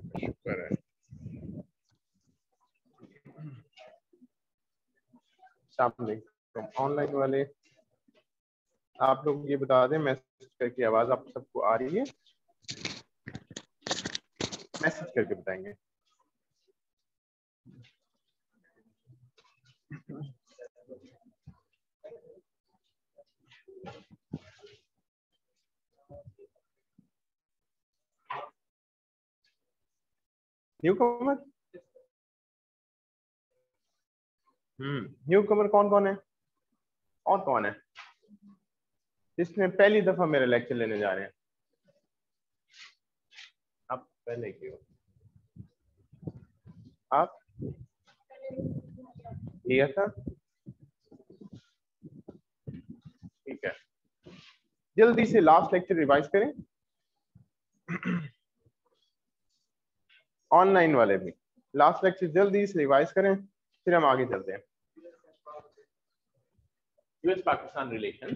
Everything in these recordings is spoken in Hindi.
शुक्र है। ऑनलाइन वाले आप लोग ये बता दें मैसेज करके आवाज आप सबको आ रही है? मैसेज करके बताएंगे। न्यू कमर, न्यू कमर कौन कौन है और कौन है जिसने पहली दफा मेरा लेक्चर लेने जा रहे हैं? आप पहले क्यों? आप लिया था? ठीक है, जल्दी से लास्ट लेक्चर रिवाइज करें। ऑनलाइन वाले भी लास्ट लेक्चर जल्दी से रिवाइज करें, फिर हम आगे चलते हैं। US Pakistan relation,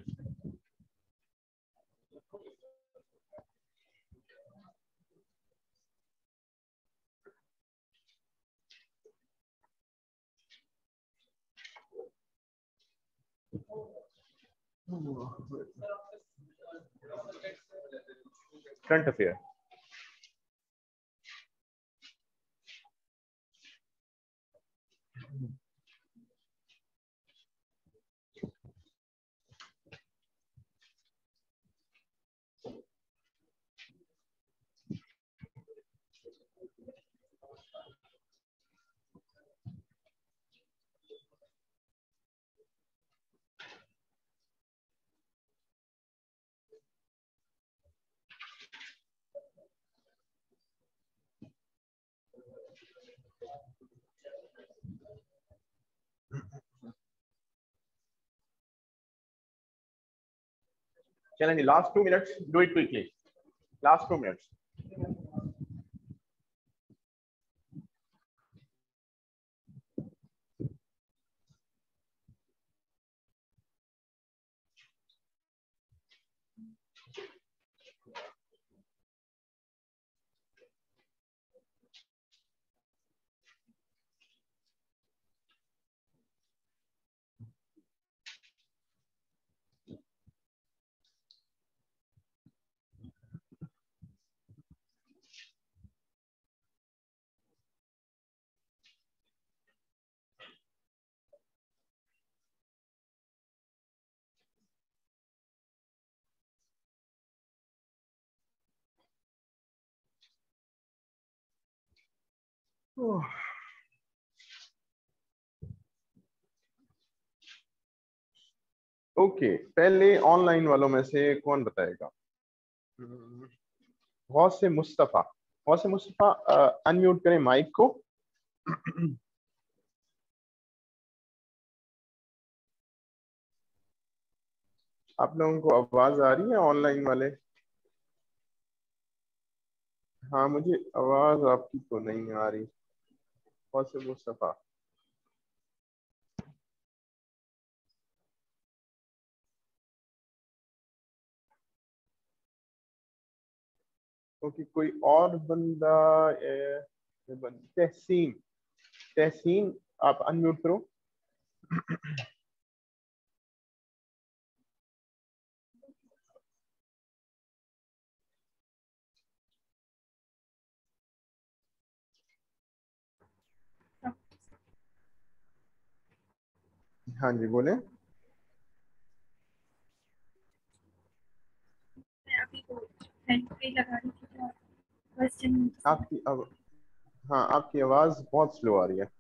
current affair. चलें जी, last 2 minutes, do it quickly. Last 2 minutes. Okay, पहले ऑनलाइन वालों में से कौन बताएगा? गौसे मुस्तफा, गौसे मुस्तफा अनम्यूट करें माइक को। आप लोगों को आवाज आ रही है ऑनलाइन वाले? हाँ, मुझे आवाज आपकी तो नहीं आ रही। गौसे मुस्तफा, क्योंकि कोई और बंदा तहसीन, तहसीन आप अनम्यूट करो। हाँ जी, बोले। आपकी अब, हाँ, आपकी आवाज बहुत स्लो आ रही है।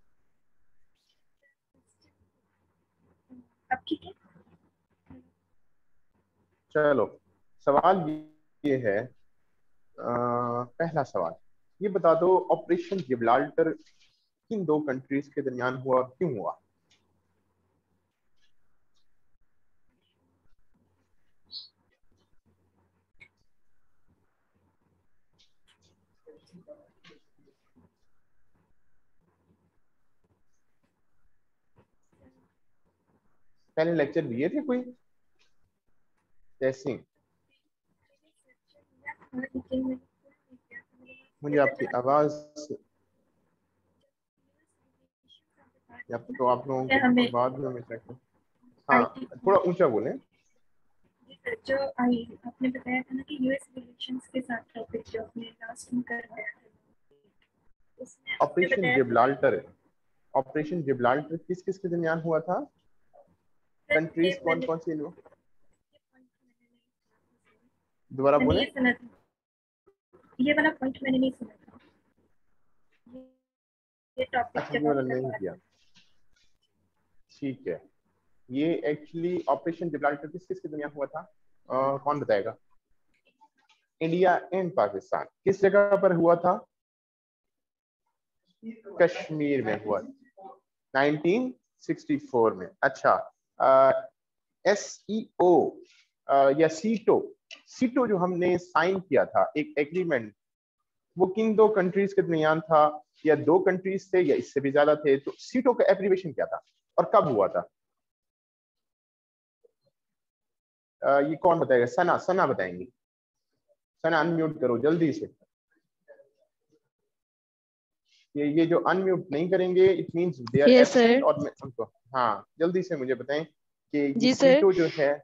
अब ठीक है? चलो, सवाल ये है, पहला सवाल ये बता दो, ऑपरेशन गिब्राल्टर किन दो कंट्रीज के दरमियान हुआ और क्यों हुआ? पहले लेक्चर दिए थे कोई? जैसे मुझे आपकी आवाज या तो आप लोगों को बाद में चेक। हाँ, थोड़ा ऊंचा बोलें। जो आई आपने बताया था ना कि यूएस इलेक्शंस के साथ टॉपिक जो आपने लास्ट में करवाया था, उसमें आपने ऑपरेशन बताया जिब्राल्टर, ऑपरेशन जिब्राल्टर किस किस के दरमियान हुआ था? कंट्रीज कौन कौन सी? दोबारा बोले। ये वाला पॉइंट मैंने नहीं सुना था, ये टॉपिक अच्छा, जब ये आप वाला करवा नहीं रहे किया। थे। ठीक है, ये एक्चुअली ऑपरेशन जिब्राल्टर किस किस के दरमियान हुआ था? कौन बताएगा? India and Pakistan. किस जगह पर हुआ था? कश्मीर में हुआ 1964 में। अच्छा, SEO या सीटो, सीटो जो हमने साइन किया था एक एग्रीमेंट, वो किन दो कंट्रीज के दरमियान था? या दो कंट्रीज थे या इससे भी ज्यादा थे? तो सीटो का एब्रीविएशन क्या था और कब हुआ था? ये कौन बताएगा? सना, सना बताएंगी। सना अनम्यूट करो जल्दी से। ये जो अनम्यूट नहीं करेंगे it means they are yes absent. Sir. और मैं उनको, हाँ जल्दी से मुझे बताएं कि ये जी सर। सीटो जो है।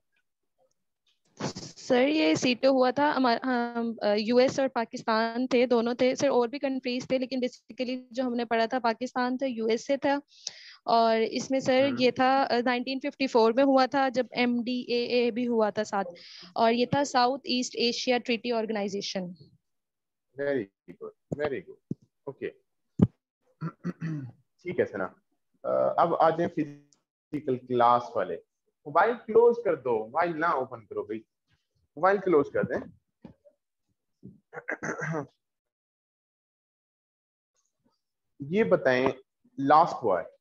सर ये सीटो हुआ था हमारा, यूएस और पाकिस्तान थे, दोनों थे सर, और भी कंट्रीज थे, लेकिन बेसिकली जो हमने पढ़ा था पाकिस्तान था, यूएस से था। और इसमें सर ये था 1954 में हुआ था, जब MDAA भी हुआ था साथ, और ये था South East Asia Treaty Organization. Very good, very good, okay. ठीक है सना। अब आ जाए फिजिकल क्लास वाले। मोबाइल क्लोज कर दो, मोबाइल ना ओपन करो भाई, मोबाइल क्लोज कर दें। ये बताएं, लास्ट हुआ है,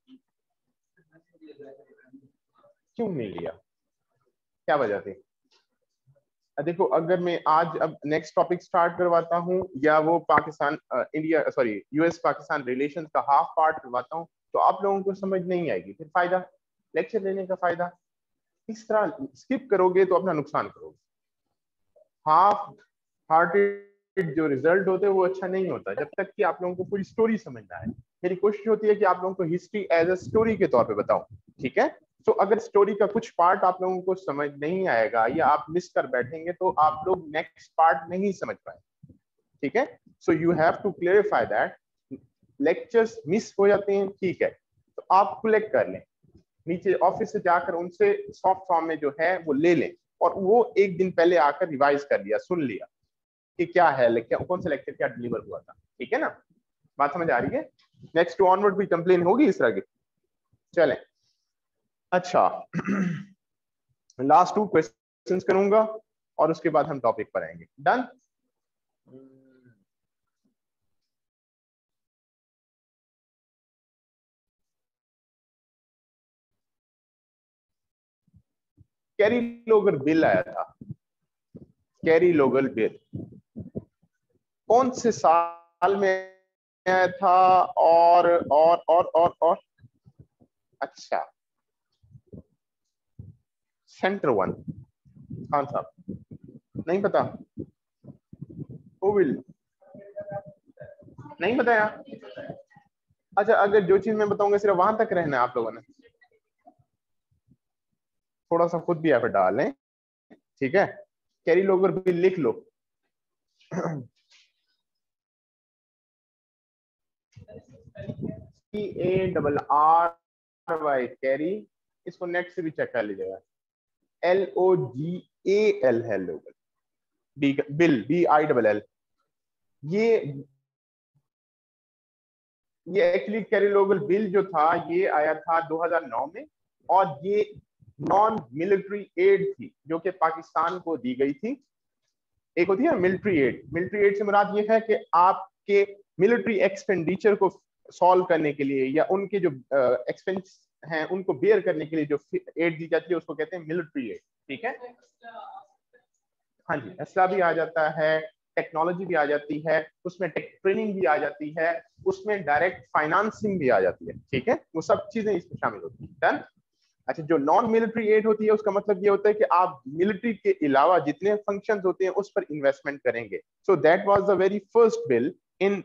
क्यों नहीं लिया? क्या वजह थी? देखो, अगर मैं आज अब नेक्स्ट टॉपिक स्टार्ट करवाता हूँ या वो Pakistan India sorry US Pakistan relations का हाफ पार्ट करवाता हूँ, तो आप लोगों को समझ नहीं आएगी। फिर फायदा, लेक्चर लेने का फायदा? इस तरह स्किप करोगे तो अपना नुकसान करोगे। हाफ हार्टेड जो रिजल्ट होते हैं वो अच्छा नहीं होता जब तक कि आप लोगों को पूरी स्टोरी समझ ना आए। मेरी कोशिश होती है कि आप लोगों को हिस्ट्री एज अ स्टोरी के तौर पे बताऊं, ठीक है? तो अगर स्टोरी का कुछ पार्ट आप लोगों को समझ नहीं आएगा या आप मिस कर बैठेंगे तो आप लोग नेक्स्ट पार्ट नहीं समझ पाए, ठीक है? So you have to clarify that. Lectures miss हो जाते हैं, ठीक है, तो आप कलेक्ट कर लें, नीचे ऑफिस से जाकर उनसे सॉफ्ट फॉर्म में जो है वो ले लें, और वो एक दिन पहले आकर रिवाइज कर लिया, सुन लिया कि क्या है लेक्चर, कौन सा लेक्चर क्या डिलीवर हुआ था, ठीक है ना? बात समझ आ रही है? नेक्स्ट टू ऑनवर्ड भी कंप्लेन होगी इस तरह की? चलें, अच्छा। लास्ट 2 क्वेश्चंस करूंगा और उसके बाद हम टॉपिक पर आएंगे। डन? कैरी लोगर बिल आया था, कैरी लोगर बिल कौन से साल में आया था? और अच्छा, सेंटर वन। खान साहब नहीं पता? Who will? नहीं बताया? अच्छा, अगर जो चीज मैं बताऊंगा सिर्फ वहां तक रहना है आप लोगों ने, थोड़ा सा खुद भी एफर्ट डालें, ठीक है? कैरी लोगर बिल लिख लो। CARRY कैरी, इसको नेट से भी चेक कर लीजिएगा। LOGAL है लोगल, बिल BILL। ये एक्चुअली कैरी लोगल बिल जो था ये आया था 2009 में, और ये नॉन मिलिट्री एड थी जो कि पाकिस्तान को दी गई थी। एक होती है मिलिट्री एड, मिलिट्री एड से मुराद ये है कि आपके मिलिट्री एक्सपेंडिचर को सॉल्व करने के लिए या उनके जो एक्सपेंस हैं उनको बेयर करने के लिए जो एड दी जाती है उसको कहते हैं मिलिट्री एड, ठीक है? हाँ जी, असला भी आ जाता है, टेक्नोलॉजी भी आ जाती है, उसमें ट्रेनिंग भी आ जाती है, उसमें डायरेक्ट फाइनेंसिंग भी आ जाती है, ठीक है? वो सब चीजें इसमें शामिल होती हैं। डन? अच्छा, जो नॉन मिलिट्री एड होती है उसका मतलब ये होता है कि आप मिलिट्री के अलावा जितने फंक्शंस होते हैं उस पर इन्वेस्टमेंट करेंगे। So that was the very first bill in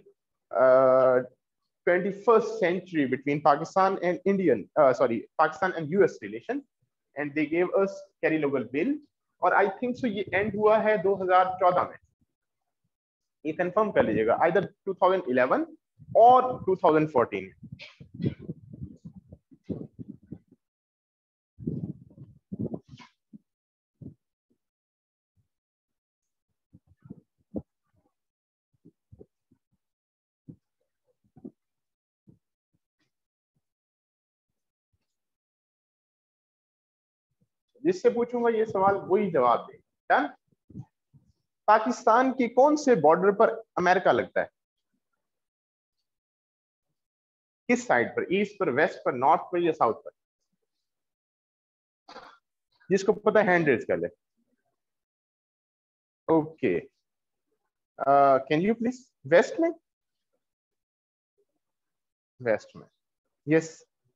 21st century between Pakistan and Pakistan and US relation, and they gave us Kerry-Lovell bill, और I think so ये end हुआ है 2014 में, ये कंफर्म कर लीजिएगा, either 2011 और 2014 में। जिससे पूछूंगा ये सवाल वही जवाब दे। डन। पाकिस्तान की कौन से बॉर्डर पर अमेरिका लगता है? किस साइड पर? ईस्ट पर, वेस्ट पर, नॉर्थ पर या साउथ पर? जिसको पता है हैंड रेज कर ले। Okay, can you please? West में? वेस्ट में, यस,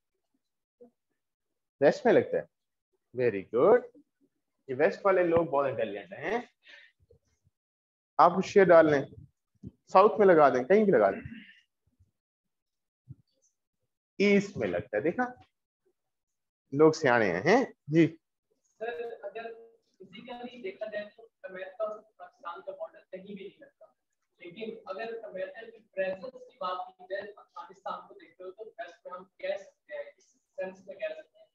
वेस्ट में लगता है। वेरी गुड, ये वेस्ट वाले लोग बहुत इंटेलिजेंट हैं। आप शेयर डाल लें, साउथ में लगा दें, कहीं भी लगा दें। ईस्ट में लगता है, देखा, लोग सियाने हैं जी। सर अगर फिजिकली देखा जाए तो अमेरिका और पाकिस्तान का बॉर्डर कहीं भी नहीं लगता, लेकिन अगर अमेरिका की प्रेजेंस की बात की जाए पाकिस्तान को देखते हो तो वेस्ट में हम इस सेंस में कह सकते हैं।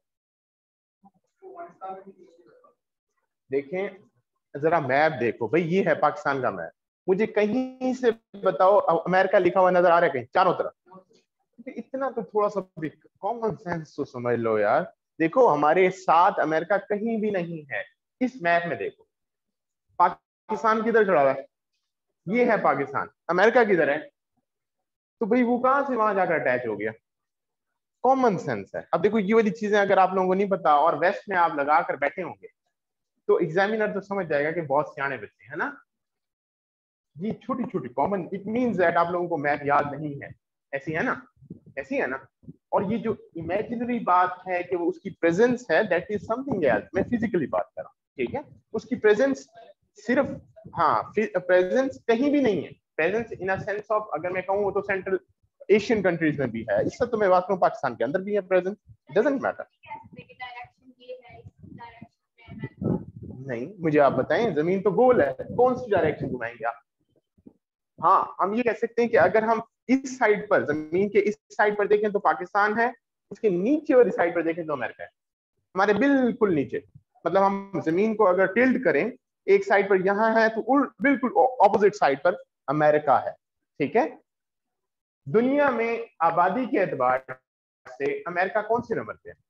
देखें जरा मैप देखो भाई, ये है पाकिस्तान का मैप। मुझे कहीं से बताओ अमेरिका लिखा हुआ नजर आ रहा है कहीं चारों तरफ? इतना तो थोड़ा सा भी कॉमन सेंस तो समझ लो यार। देखो हमारे साथ अमेरिका कहीं भी नहीं है इस मैप में। देखो पाकिस्तान किधर खड़ा हुआ है? ये है पाकिस्तान। अमेरिका किधर है? तो भाई वो कहां से वहां जाकर अटैच हो गया? कॉमन सेंस है। अब देखो ये वाली चीजें अगर आप लोगों को नहीं पता और वेस्ट में आप लगा कर बैठे होंगे तो एग्जामिनर तो समझ जाएगा कि बहुत सियाने बच्चे है ना। ये छोटी छोटी कॉमन, इट मींस दैट आप लोगों को मैप याद नहीं है, ऐसी है ना, ऐसी है ना। और ये जो इमेजिनरी बात है कि वो उसकी प्रेजेंस है, दैट इज समथिंग एल्स। मैं फिजिकली बात कर रहा हूँ, ठीक है। उसकी प्रेजेंस सिर्फ, हाँ, प्रेजेंस कहीं भी नहीं है। Presence in a sense of, अगर मैं कहूँ तो सेंट्रल एशियन कंट्रीज में भी है। इससे तो मैं बात करूँ पाकिस्तान के अंदर भी है प्रेजेंस, डजंट मैटर। नहीं, मुझे आप बताएं, जमीन तो गोल है, कौन सी डायरेक्शन घुमाएंगे आप? हाँ, हम ये कह सकते हैं कि अगर हम इस साइड पर, जमीन के इस साइड पर देखें तो पाकिस्तान है, उसके नीचे वाली साइड पर देखें तो अमेरिका है, हमारे बिल्कुल नीचे। मतलब हम जमीन को अगर टिल्ट करें, एक साइड पर यहाँ है तो बिल्कुल ऑपोजिट साइड पर अमेरिका है, ठीक है। दुनिया में आबादी के एतबार से अमेरिका कौन से नंबर पे है?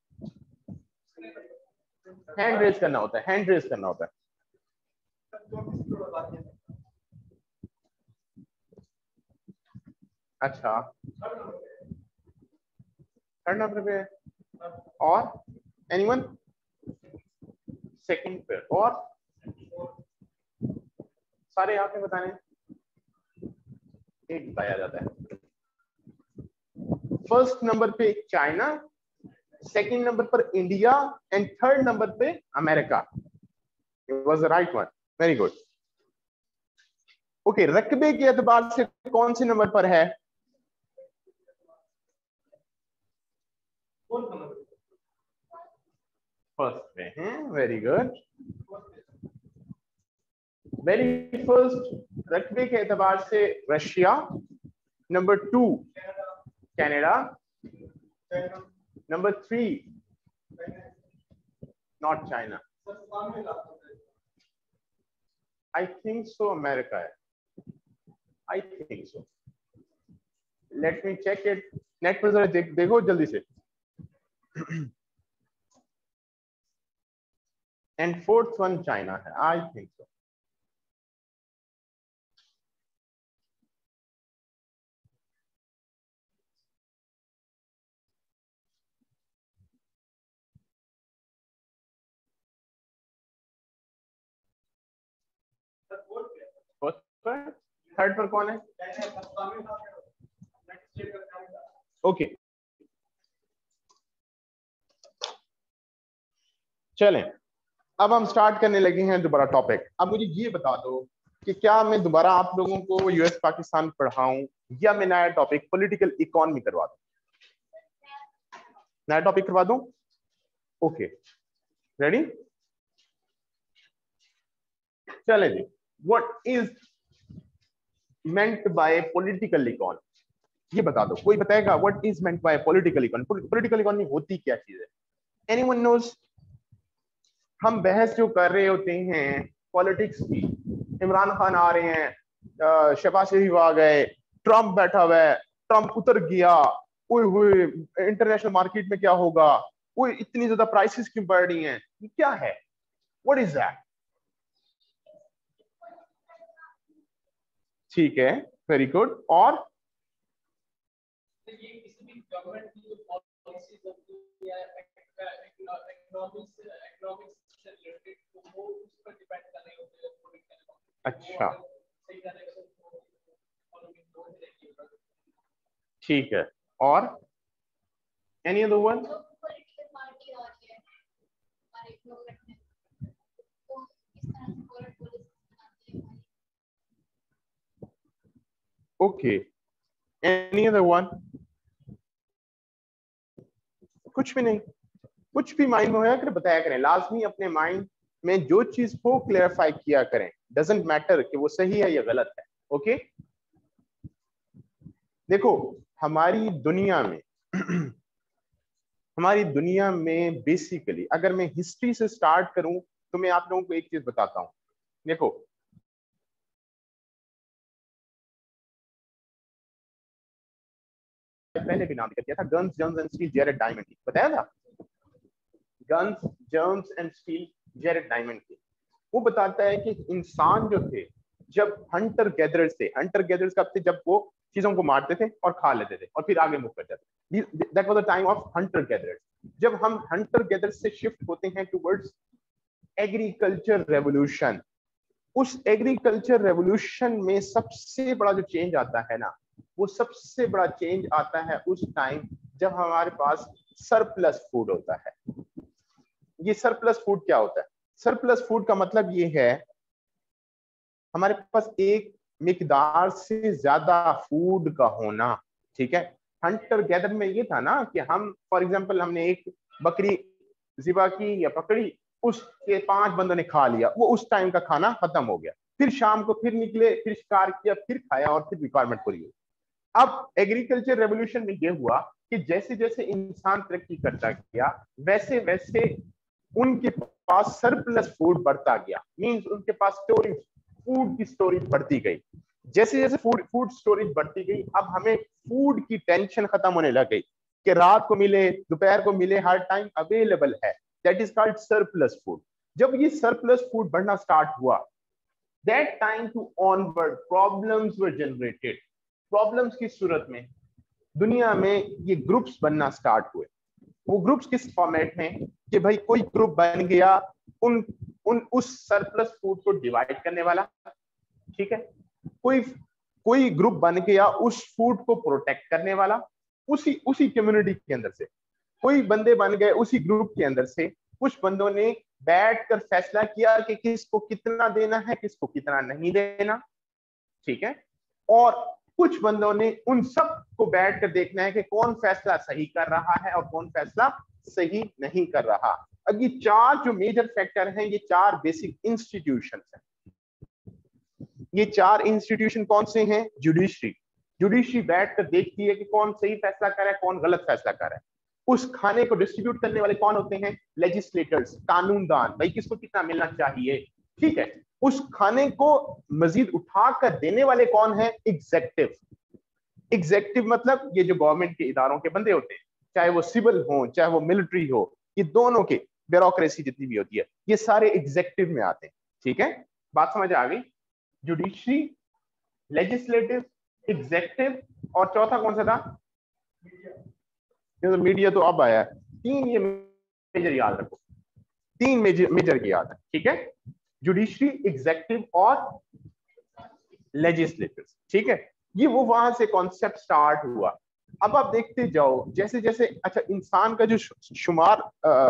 हैंड रेज करना होता है, हैंड रेज करना होता है। अच्छा, थर्ड नंबर पे है। और एनीवन? सेकंड पे। और सारे यहाँ पे बताने, एक बताया जाता है। फर्स्ट नंबर पे चाइना, सेकंड नंबर पर इंडिया एंड थर्ड नंबर पे America. It was the right one, very good. Okay, रकबे के एतबार से कौन से नंबर पर है? फर्स्ट पे हैं, वेरी गुड। वेरी फर्स्ट रकबे के एतबार से Russia, number 2 Canada, number 3 not China. I think so America है, I think so. Let me check it, net पर जरा देखो जल्दी से। एंड फोर्थ वन चाइना है, आई थिंक सो। थर्ड पर कौन है? ओके, चलें अब हम स्टार्ट करने लगे हैं दोबारा टॉपिक। अब मुझे ये बता दो कि क्या मैं दोबारा आप लोगों को यूएस पाकिस्तान पढ़ाऊं या मैं नया टॉपिक पॉलिटिकल इकोनॉमी करवा दूं? नया टॉपिक करवा दूं? Okay, ready? चले जी। What is meant by political economy, ये बता दो, कोई बताएगा what is meant by political economy? Political economy होती क्या चीज है? Anyone knows? हम बहस जो कर रहे होते हैं पॉलिटिक्स की, इमरान खान आ रहे हैं, शहबाज शरीफ आ गए, ट्रम्प बैठा हुआ है, ट्रम्प उतर गया, ओए होए इंटरनेशनल मार्केट में क्या होगा, ओए इतनी ज्यादा प्राइसेस क्यों बढ़ रही हैं, ये क्या है? What is that? ठीक है, वेरी गुड। और ये किसी भी गवर्नमेंट की जो पॉलिसीज होती है इकोनॉमिक्स से रिलेटेड, तो वो उस पर डिपेंड कर रहे होते हैं पॉलिटिकल। अच्छा, सही डायरेक्शन फॉलोइंग दो रहेगी। ठीक है। और any other one? Political party आ रही है हमारे गवर्नमेंट में, तो इस तरह से फॉरेन पॉलिसी बनाते हैं। Okay, any other one? कुछ भी नहीं, कुछ भी माइंड में होया कर बताया करें, लाजमी अपने माइंड में जो चीज हो क्लेरिफाई किया करें, डजंट मैटर कि वो सही है या गलत है। ओके, देखो हमारी दुनिया में हमारी दुनिया में बेसिकली अगर मैं हिस्ट्री से स्टार्ट करूं तो मैं आप लोगों को एक चीज बताता हूं। देखो पहले भी नाम दिया था, Guns Germs and Steel Jared Diamond की, बताया था Guns Germs and Steel Jared Diamond की। वो बताता है कि इंसान जो थे जब हंटर गैदरर्स थे, हंटर गैदरर्स कब थे? जब वो चीजों को मारते थे और खा लेते थे और फिर आगे मूव कर जाते थे। That was the time of hunter gatherers. जब हम हंटर गैदरर्स से शिफ्ट होते हैं टुवर्ड्स एग्रीकल्चर रेवोल्यूशन, उस एग्रीकल्चर रेवोल्यूशन में सबसे बड़ा जो चेंज आता है ना, वो सबसे बड़ा चेंज आता है उस टाइम जब हमारे पास सरप्लस फूड होता है। ये सरप्लस फूड क्या होता है? सरप्लस फूड का मतलब ये है हमारे पास एक मिकदार से ज्यादा फूड का होना। ठीक है, हंटर गैदर में ये था ना कि हम फॉर एग्जांपल हमने एक बकरी ज़िबा की या पकड़ी, उसके 5 बंदों ने खा लिया, वो उस टाइम का खाना खत्म हो गया। फिर शाम को फिर निकले, फिर शिकार किया, फिर खाया और फिर रिक्वायरमेंट पूरी हुई। अब एग्रीकल्चर रेवोल्यूशन में ये हुआ कि जैसे जैसे इंसान तरक्की करता गया वैसे वैसे उनके पास सरप्लस फूड बढ़ता गया, मींस उनके पास स्टोरेज, फूड की स्टोरेज बढ़ती गई। जैसे जैसे फूड स्टोरेज बढ़ती गई, अब हमें फूड की टेंशन खत्म होने लग गई कि रात को मिले, दोपहर को मिले, हर टाइम अवेलेबल है। That is called surplus food. जब ये सरप्लस फूड बढ़ना स्टार्ट हुआ, that time to onward problems were generated. Problems की सूरत में दुनिया में ये ग्रुप्स बनना स्टार्ट हुए। वो ग्रुप्स किस फॉर्मेट में कि भाई कोई ग्रुप बन गया उस सरप्लस फूड को डिवाइड करने वाला, ठीक है, कोई ग्रुप बन गया उस फूड को प्रोटेक्ट करने वाला, उसी कम्युनिटी के अंदर से कोई बंदे बन गए, उसी ग्रुप के अंदर से कुछ बंदों ने बैठकर फैसला किया कि किसको कितना देना है, किसको कितना नहीं देना, ठीक है, और कुछ बंदों ने उन सब को बैठकर देखना है कि कौन फैसला सही कर रहा है और कौन फैसला सही नहीं कर रहा। अब ये 4 जो मेजर फैक्टर हैं, ये 4 बेसिक इंस्टीट्यूशंस हैं। ये 4 इंस्टीट्यूशन कौन से हैं? जुडिशरी बैठकर देखती है कि कौन सही फैसला कर रहा है, कौन गलत फैसला कर रहा है। उस खाने को डिस्ट्रीब्यूट करने वाले कौन होते हैं? लेजिस्लेटर्स, कानूनदान, भाई किसको कितना मिलना चाहिए, ठीक है। उस खाने को मजीद उठाकर देने वाले कौन है? एग्जेक्टिव। एग्जेक्टिव मतलब ये जो गवर्नमेंट के इदारों के बंदे होते हैं, चाहे वो सिविल हो चाहे वो मिलिट्री हो, ये दोनों के ब्यूरोक्रेसी जितनी भी होती है ये सारे एग्जेक्टिव में आते हैं, ठीक है। बात समझ आ गई? जुडिशरी, लेजिस्लेटिव, एग्जेक्टिव और चौथा कौन सा था? मीडिया तो अब आया है। 3 ये मेजर याद रखो, 3 मेजर की याद है, ठीक है। जुडिशरी, एग्जेक्टिव और लेजिस्लेटिव, ठीक है। ये वो वहां से कॉन्सेप्ट स्टार्ट हुआ। अब आप देखते जाओ जैसे जैसे, अच्छा, इंसान का जो शुमार,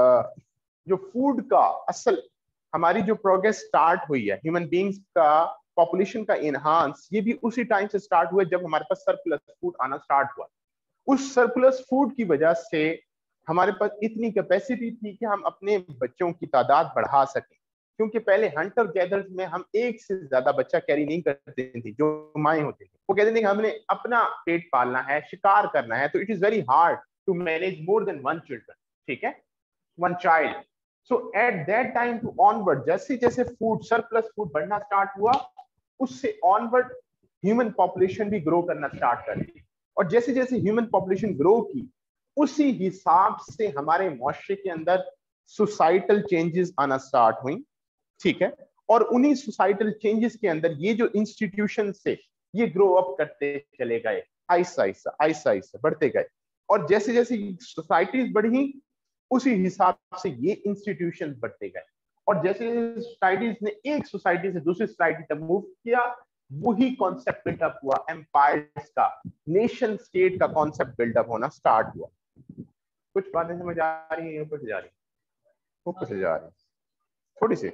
जो फूड का असल हमारी जो प्रोग्रेस स्टार्ट हुई है, ह्यूमन बींग्स का पॉपुलेशन का इनहांस, ये भी उसी टाइम से स्टार्ट हुआ जब हमारे पास सरप्लस फूड आना स्टार्ट हुआ। उस सरप्लस फूड की वजह से हमारे पास इतनी कैपेसिटी थी कि हम अपने बच्चों की तादाद बढ़ा सकें, क्योंकि पहले हंटर गैदर्स में हम एक से ज्यादा बच्चा कैरी नहीं करते थे। जो माएँ होती थी वो कहते थे कि हमने अपना पेट पालना है, शिकार करना है, तो it is very hard to manage more than one children, ठीक है, one child. So at that time to onward, जैसे जैसे फूड सरप्लस फूड बढ़ना स्टार्ट हुआ, उससे ऑनवर्ड ह्यूमन पॉपुलेशन भी ग्रो करना स्टार्ट कर दी। और जैसे जैसे ह्यूमन पॉपुलेशन ग्रो की, उसी हिसाब से हमारे मुआशरे के अंदर सोसाइटल चेंजेस आना स्टार्ट हुई, ठीक है। और उन्हीं सोसाइटल चेंजेस के अंदर ये जो इंस्टीट्यूशन से ये ग्रो अप करते चले गए, आहिस्ता आहिस्ता आहिस्ता आहिस्ता बढ़ते गए। और जैसे जैसे सोसाइटीज बढ़ी, उसी हिसाब से ये इंस्टीट्यूशन बढ़ते गए। और जैसे सोसाइटीज ने एक सोसाइटी से दूसरी सोसाइटी तक मूव किया, वही कॉन्सेप्ट बिल्डअप हुआ एम्पायर्स का, नेशन स्टेट का कॉन्सेप्ट बिल्डअप होना स्टार्ट हुआ। कुछ बातें समझ आ रही है, ऊपर से जा रही है, ऊपर से जा रही है, थोड़ी सी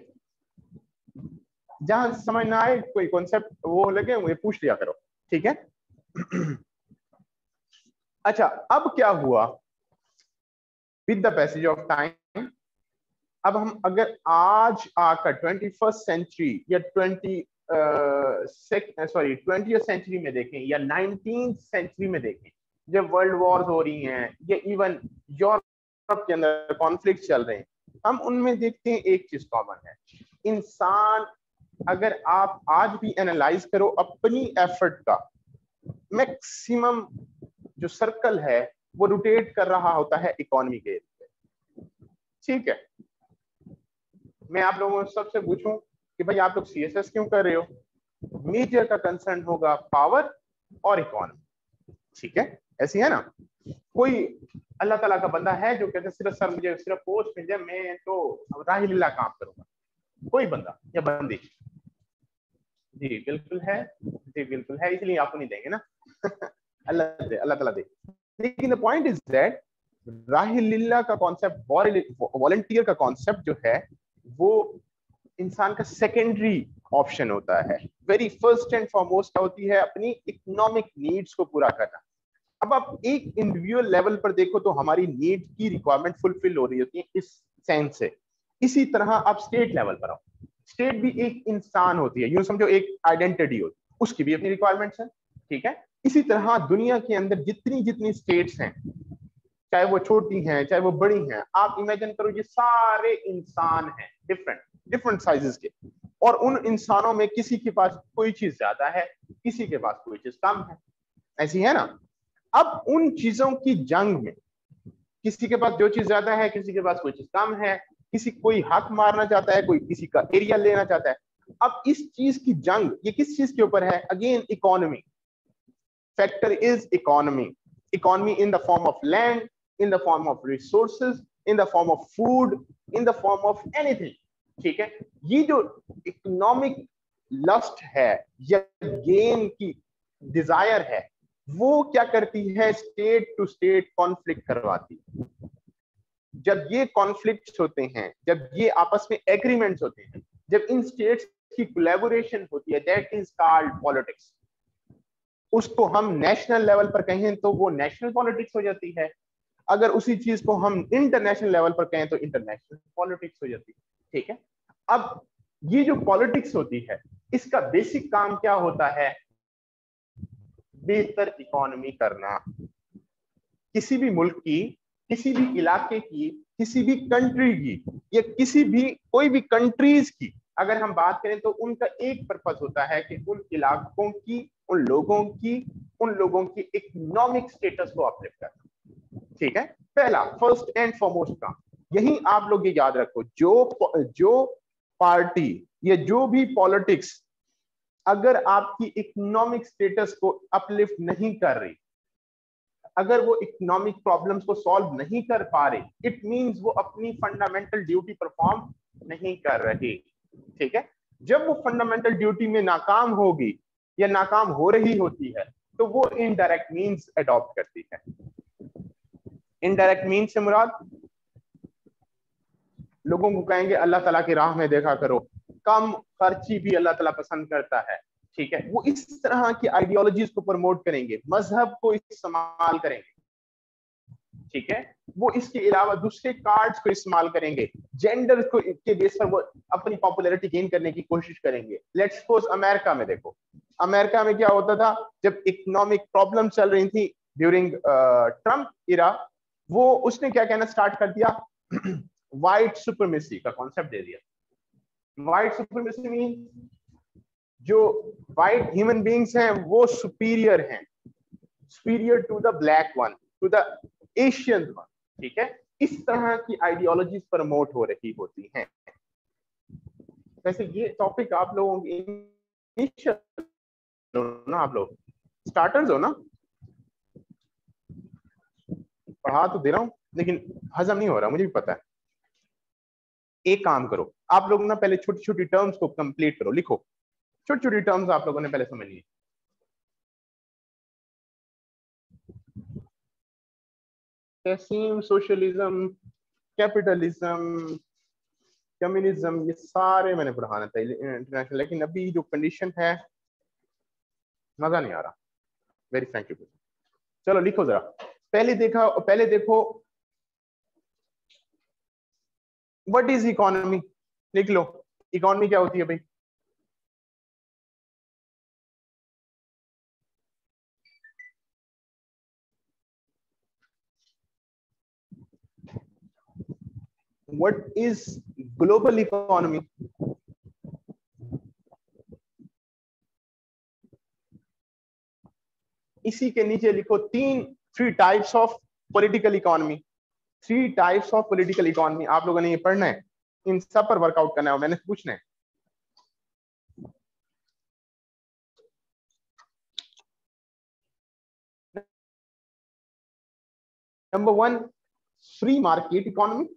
जहां समझ ना आए कोई कॉन्सेप्ट वो लगे मुझे पूछ लिया करो, ठीक है। अच्छा, अब क्या हुआ with the passage of time, अब हम अगर आज आकर 21st सेंचुरी या 20th सेंचुरी में देखें या 19th सेंचुरी में देखें, जब वर्ल्ड वॉर्स हो रही हैं या इवन यूरोप के अंदर कॉन्फ्लिक्ट चल रहे हैं, हम उनमें देखते हैं एक चीज कॉमन है। इंसान, अगर आप आज भी एनालाइज करो अपनी एफर्ट का, मैक्सिमम जो सर्कल है वो रोटेट कर रहा होता है इकोनॉमी के लिए, ठीक है। मैं आप लोगों से सबसे पूछूं कि भाई आप लोग सीएसएस क्यों कर रहे हो, मेजर का कंसर्न होगा पावर और इकोनॉमी, ठीक है, ऐसी है ना। कोई अल्लाह ताला का बंदा है जो कहते सिर्फ सर मुझे सिर्फ पोस्ट मिल जाए, मैं तो राह लीला काम करूंगा, कोई बंदा या बंदी? जी बिल्कुल है, जी बिल्कुल है, इसलिए आपको नहीं देंगे ना। अल्लाह दे, अल्लाह ताला दे। लेकिन द पॉइंट इज दैट राह लीला का कॉन्सेप्ट, वॉलंटियर का कॉन्सेप्ट जो है वो इंसान का सेकेंडरी ऑप्शन होता है। वेरी फर्स्ट एंड फॉरमोस्ट होती है अपनी इकोनॉमिक नीड्स को पूरा करना। अब आप एक इंडिविजुअल लेवल पर देखो तो हमारी नीड की रिक्वायरमेंट फुलफिल हो रही होती है इस सेंस से। इसी तरह आप स्टेट लेवल पर आओ, स्टेट भी एक इंसान होती है, यूं समझो एक आइडेंटिटी होती है, उसकी भी अपनी रिक्वायरमेंट्स हैं, ठीक है। इसी तरह दुनिया के अंदर जितनी जितनी स्टेट्स हैं, चाहे वो छोटी हैं चाहे वो बड़ी हैं, आप इमेजिन करो ये सारे इंसान हैं, डिफरेंट डिफरेंट साइजेस के, और उन इंसानों में किसी के पास कोई चीज ज्यादा है, किसी के पास कोई चीज कम है, ऐसी है ना। अब उन चीजों की जंग में किसी के पास जो चीज ज्यादा है, किसी के पास कोई चीज कम है, किसी कोई हक मारना चाहता है, कोई किसी का एरिया लेना चाहता है। अब इस चीज की जंग ये किस चीज के ऊपर है? Again economy, factor is economy. Economy in the form of land, in the form of resources, in the form of food, in the form of anything, ठीक है। ये जो इकोनॉमिक लस्ट है या गेन की डिजायर है, वो क्या करती है? स्टेट टू स्टेट कॉन्फ्लिक्ट करवाती है। जब ये कॉन्फ्लिक्ट्स होते हैं, जब ये आपस में एग्रीमेंट्स होते हैं, जब इन स्टेट्स की कोलैबोरेशन होती है, दैट इज कॉल्ड पॉलिटिक्स। उसको हम नेशनल लेवल पर कहें तो वो नेशनल पॉलिटिक्स हो जाती है, अगर उसी चीज को हम इंटरनेशनल लेवल पर कहें तो इंटरनेशनल पॉलिटिक्स हो जाती है, ठीक है। अब ये जो पॉलिटिक्स होती है, इसका बेसिक काम क्या होता है? बेहतर इकोनॉमी करना। किसी भी मुल्क की, किसी भी इलाके की, किसी भी कंट्री की या किसी भी कोई भी कंट्रीज की अगर हम बात करें तो उनका एक पर्पस होता है कि उन इलाकों की, उन लोगों की इकोनॉमिक स्टेटस को अपलिफ्ट करना, ठीक है। पहला फर्स्ट एंड फॉरमोस्ट काम यही आप लोग ये याद रखो, जो पार्टी या जो भी पॉलिटिक्स अगर आपकी इकोनॉमिक स्टेटस को अपलिफ्ट नहीं कर रही, अगर वो इकोनॉमिक प्रॉब्लम्स को सॉल्व नहीं कर पा रही, इट मींस वो अपनी फंडामेंटल ड्यूटी परफॉर्म नहीं कर रही, ठीक है। जब वो फंडामेंटल ड्यूटी में नाकाम होगी या नाकाम हो रही होती है तो वो इनडायरेक्ट मींस अडॉप्ट करती है। इनडायरेक्ट मीन से मुराद लोगों को कहेंगे अल्लाह ताला की राह में देखा करो, कम खर्ची भी अल्लाह ताला पसंद करता है, ठीक है। वो इस तरह की आइडियोलॉजीज को प्रमोट करेंगे, मजहब को इस्तेमाल करेंगे, ठीक है। वो इसके अलावा दूसरे कार्ड्स को इस्तेमाल करेंगे, जेंडर को के बेस पर वो अपनी पॉपुलैरिटी गेन करने की कोशिश करेंगे। लेट्स सपोज अमेरिका में देखो, अमेरिका में क्या होता था जब इकोनॉमिक प्रॉब्लम चल रही थी ड्यूरिंग ट्रम्प इरा, वो उसने क्या कहना स्टार्ट कर दिया, व्हाइट सुप्रीमेसी का कॉन्सेप्ट दे दिया। व्हाइट सुप्रीमेसी मीन जो व्हाइट ह्यूमन बींग्स हैं वो सुपीरियर हैं, superior to the black one, to the Asian one, ठीक है। इस तरह की आइडियोलॉजीज प्रमोट हो रही होती हैं। वैसे ये टॉपिक आप लोगों की ना, आप लोग स्टार्टर्स हो ना, पढ़ा तो दे रहा हूं लेकिन हजम नहीं हो रहा, मुझे भी पता है। एक काम करो आप लोग ना, पहले छोटी छोटी टर्म्स को कंप्लीट करो, लिखो छोटी छोटी टर्म्स आप लोगों ने पहले समझ ली। तहसीम, सोशलिज्म, कैपिटलिज्म, कम्युनिज्म, ये सारे मैंने पढ़ाना था इंटरनेशनल, लेकिन अभी जो कंडीशन है मजा नहीं आ रहा, वेरी फ्रैंकली। चलो लिखो जरा, पहले देखो व्हाट इज इकोनॉमी, लिख लो। इकोनॉमी क्या होती है भाई? What is global economy? इसी के नीचे लिखो three types of political economy. Three types of political economy आप लोगों ने ये पढ़ना है, इन सब पर वर्कआउट करना है, मैंने पूछना है। Number 1 free market economy,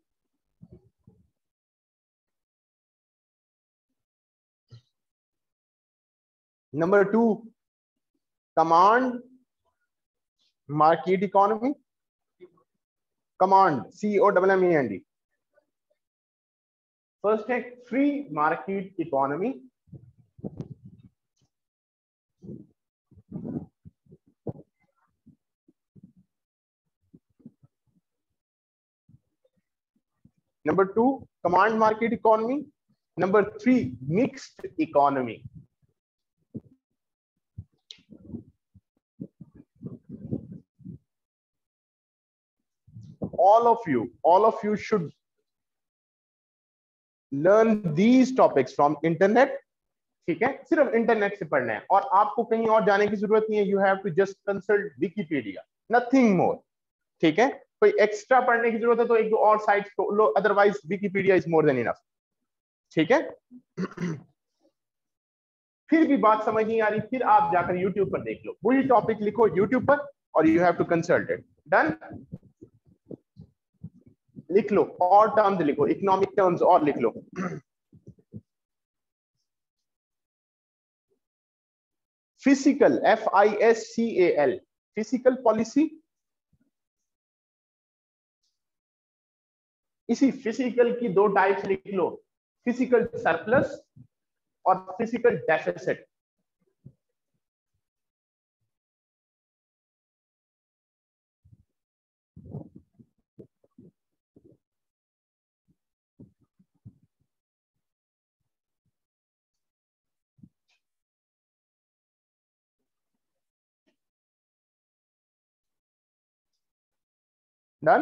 number 2 command market economy, command COMMAND। First है free market economy, number 2 command market economy, number 3 mixed economy. all of you should learn these topics from internet, ठीक है। सिर्फ इंटरनेट से पढ़ना है और आपको कहीं और जाने की जरूरत नहीं है। You have to just consult Wikipedia, nothing more, ठीक है। कोई एक्स्ट्रा पढ़ने की जरूरत है तो एक दो और साइट्स को लो, otherwise Wikipedia is more than enough, ठीक है। फिर भी बात समझ नहीं आ रही, फिर आप जाकर यूट्यूब पर देख लो, वही टॉपिक लिखो यूट्यूब पर और you have to consult it. Done, लिख लो और टर्म्स लिखो, इकोनॉमिक टर्म्स और लिख लो। Physical, FISCAL, physical policy. इसी फिजिकल की दो टाइप्स लिख लो, फिजिकल सरप्लस और physical deficit. Done.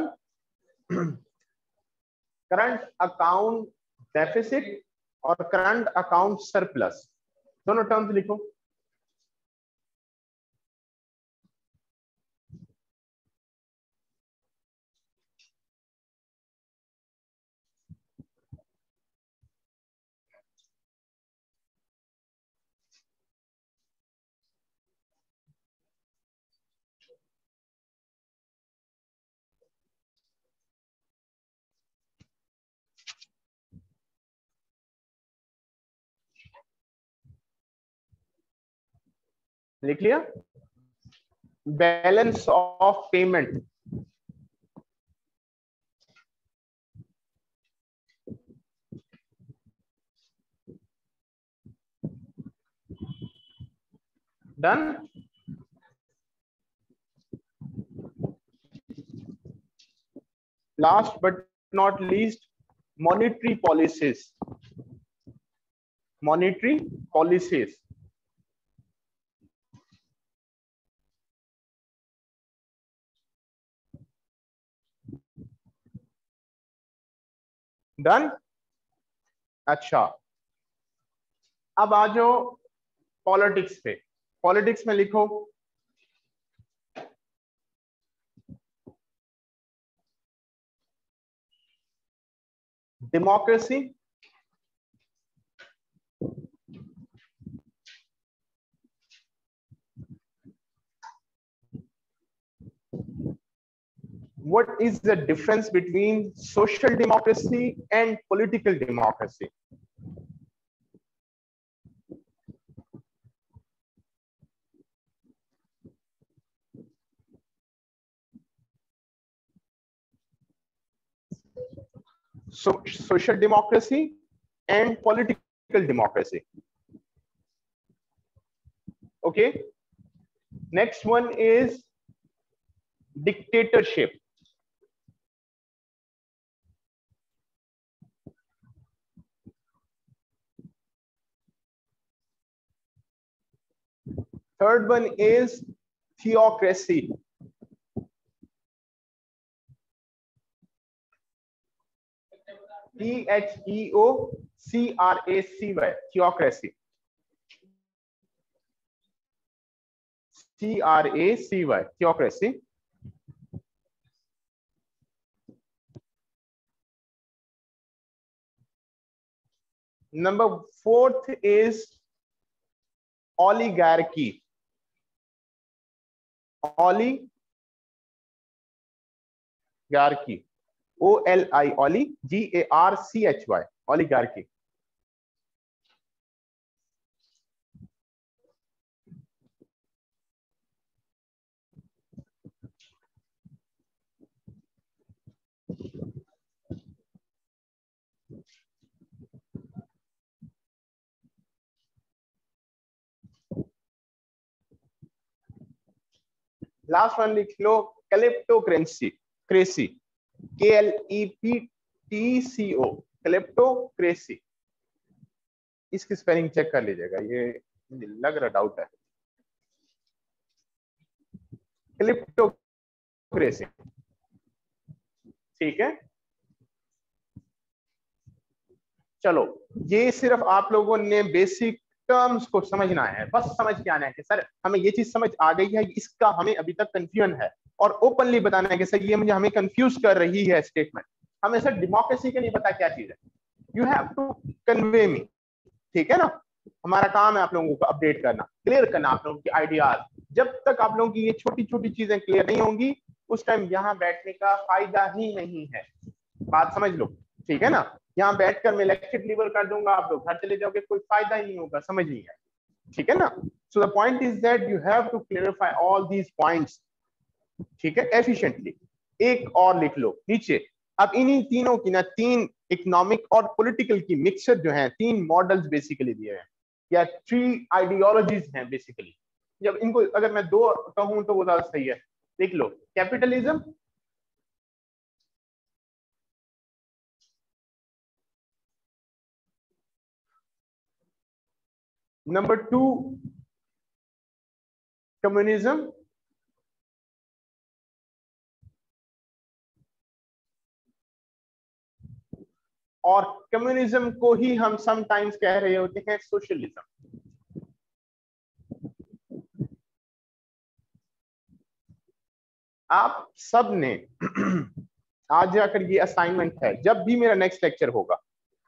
Current account deficit और करंट अकाउंट सरप्लस, दोनों टर्म्स लिखो। लिख लिया? Balance of payment, Done. Last but not least, monetary policies. Monetary policies. Done. अच्छा, अब आ जाओ पॉलिटिक्स पे। पॉलिटिक्स में लिखो democracy, what is the difference between social democracy and political democracy? So, social democracy and political democracy. Okay. Next one is dictatorship. Third one is theocracy. THEOCRACY, theocracy. CRACY, theocracy. Number fourth is oligarchy. Oligarchy. OLI, oli, GARCHY, oligarchy. Last one लिख लो क्लेप्टोक्रेसी, क्रेसी, KLEPTCO, क्लेप्टोक्रेसी। इसकी स्पेलिंग चेक कर लीजिएगा, ये मुझे लग रहा डाउट है। क्लेप्टोक्रेसी, ठीक है। चलो, ये सिर्फ आप लोगों ने बेसिक टर्म्स को समझना है, बस समझ के आना है कि सर हमें ये चीज समझ आ गई है, इसका हमें अभी तक कंफ्यूजन है, और ओपनली बताना है कि सर ये मुझे हमें कंफ्यूज कर रही है स्टेटमेंट। हमें सर डेमोक्रेसी का नहीं पता क्या चीज है, you have to convey me, ठीक है ना। हमारा काम है आप लोगों को अपडेट करना, क्लियर करना आप लोगों की आइडियाज। जब तक आप लोगों की ये छोटी छोटी चीजें क्लियर नहीं होंगी, उस टाइम यहाँ बैठने का फायदा ही नहीं है। बात समझ लो, ठीक है ना। यहाँ बैठकर मैं लेक्चर डिलीवर कर दूंगा, आप लोग घर चले जाओगे, कोई फायदा ही नहीं होगा, समझ नहीं है, ठीक है ना। So the point is that you have to clarify all these points, ठीक है, एफिशिएंटली। एक और लिख लो नीचे। अब इन्हीं तीनों की ना, तीन इकोनॉमिक और पॉलिटिकल की मिक्सचर जो है, तीन मॉडल्स बेसिकली दिए हैं, या 3 आइडियोलॉजीज हैं बेसिकली। जब इनको अगर मैं 2 कहूं तो वो ज्यादा सही है। लिख लो कैपिटलिज्म, नंबर 2 कम्युनिज्म, और कम्युनिज्म को ही हम समटाइम्स कह रहे होते हैं सोशलिज्म। आप सब ने आज जाकर ये असाइनमेंट है, जब भी मेरा नेक्स्ट लेक्चर होगा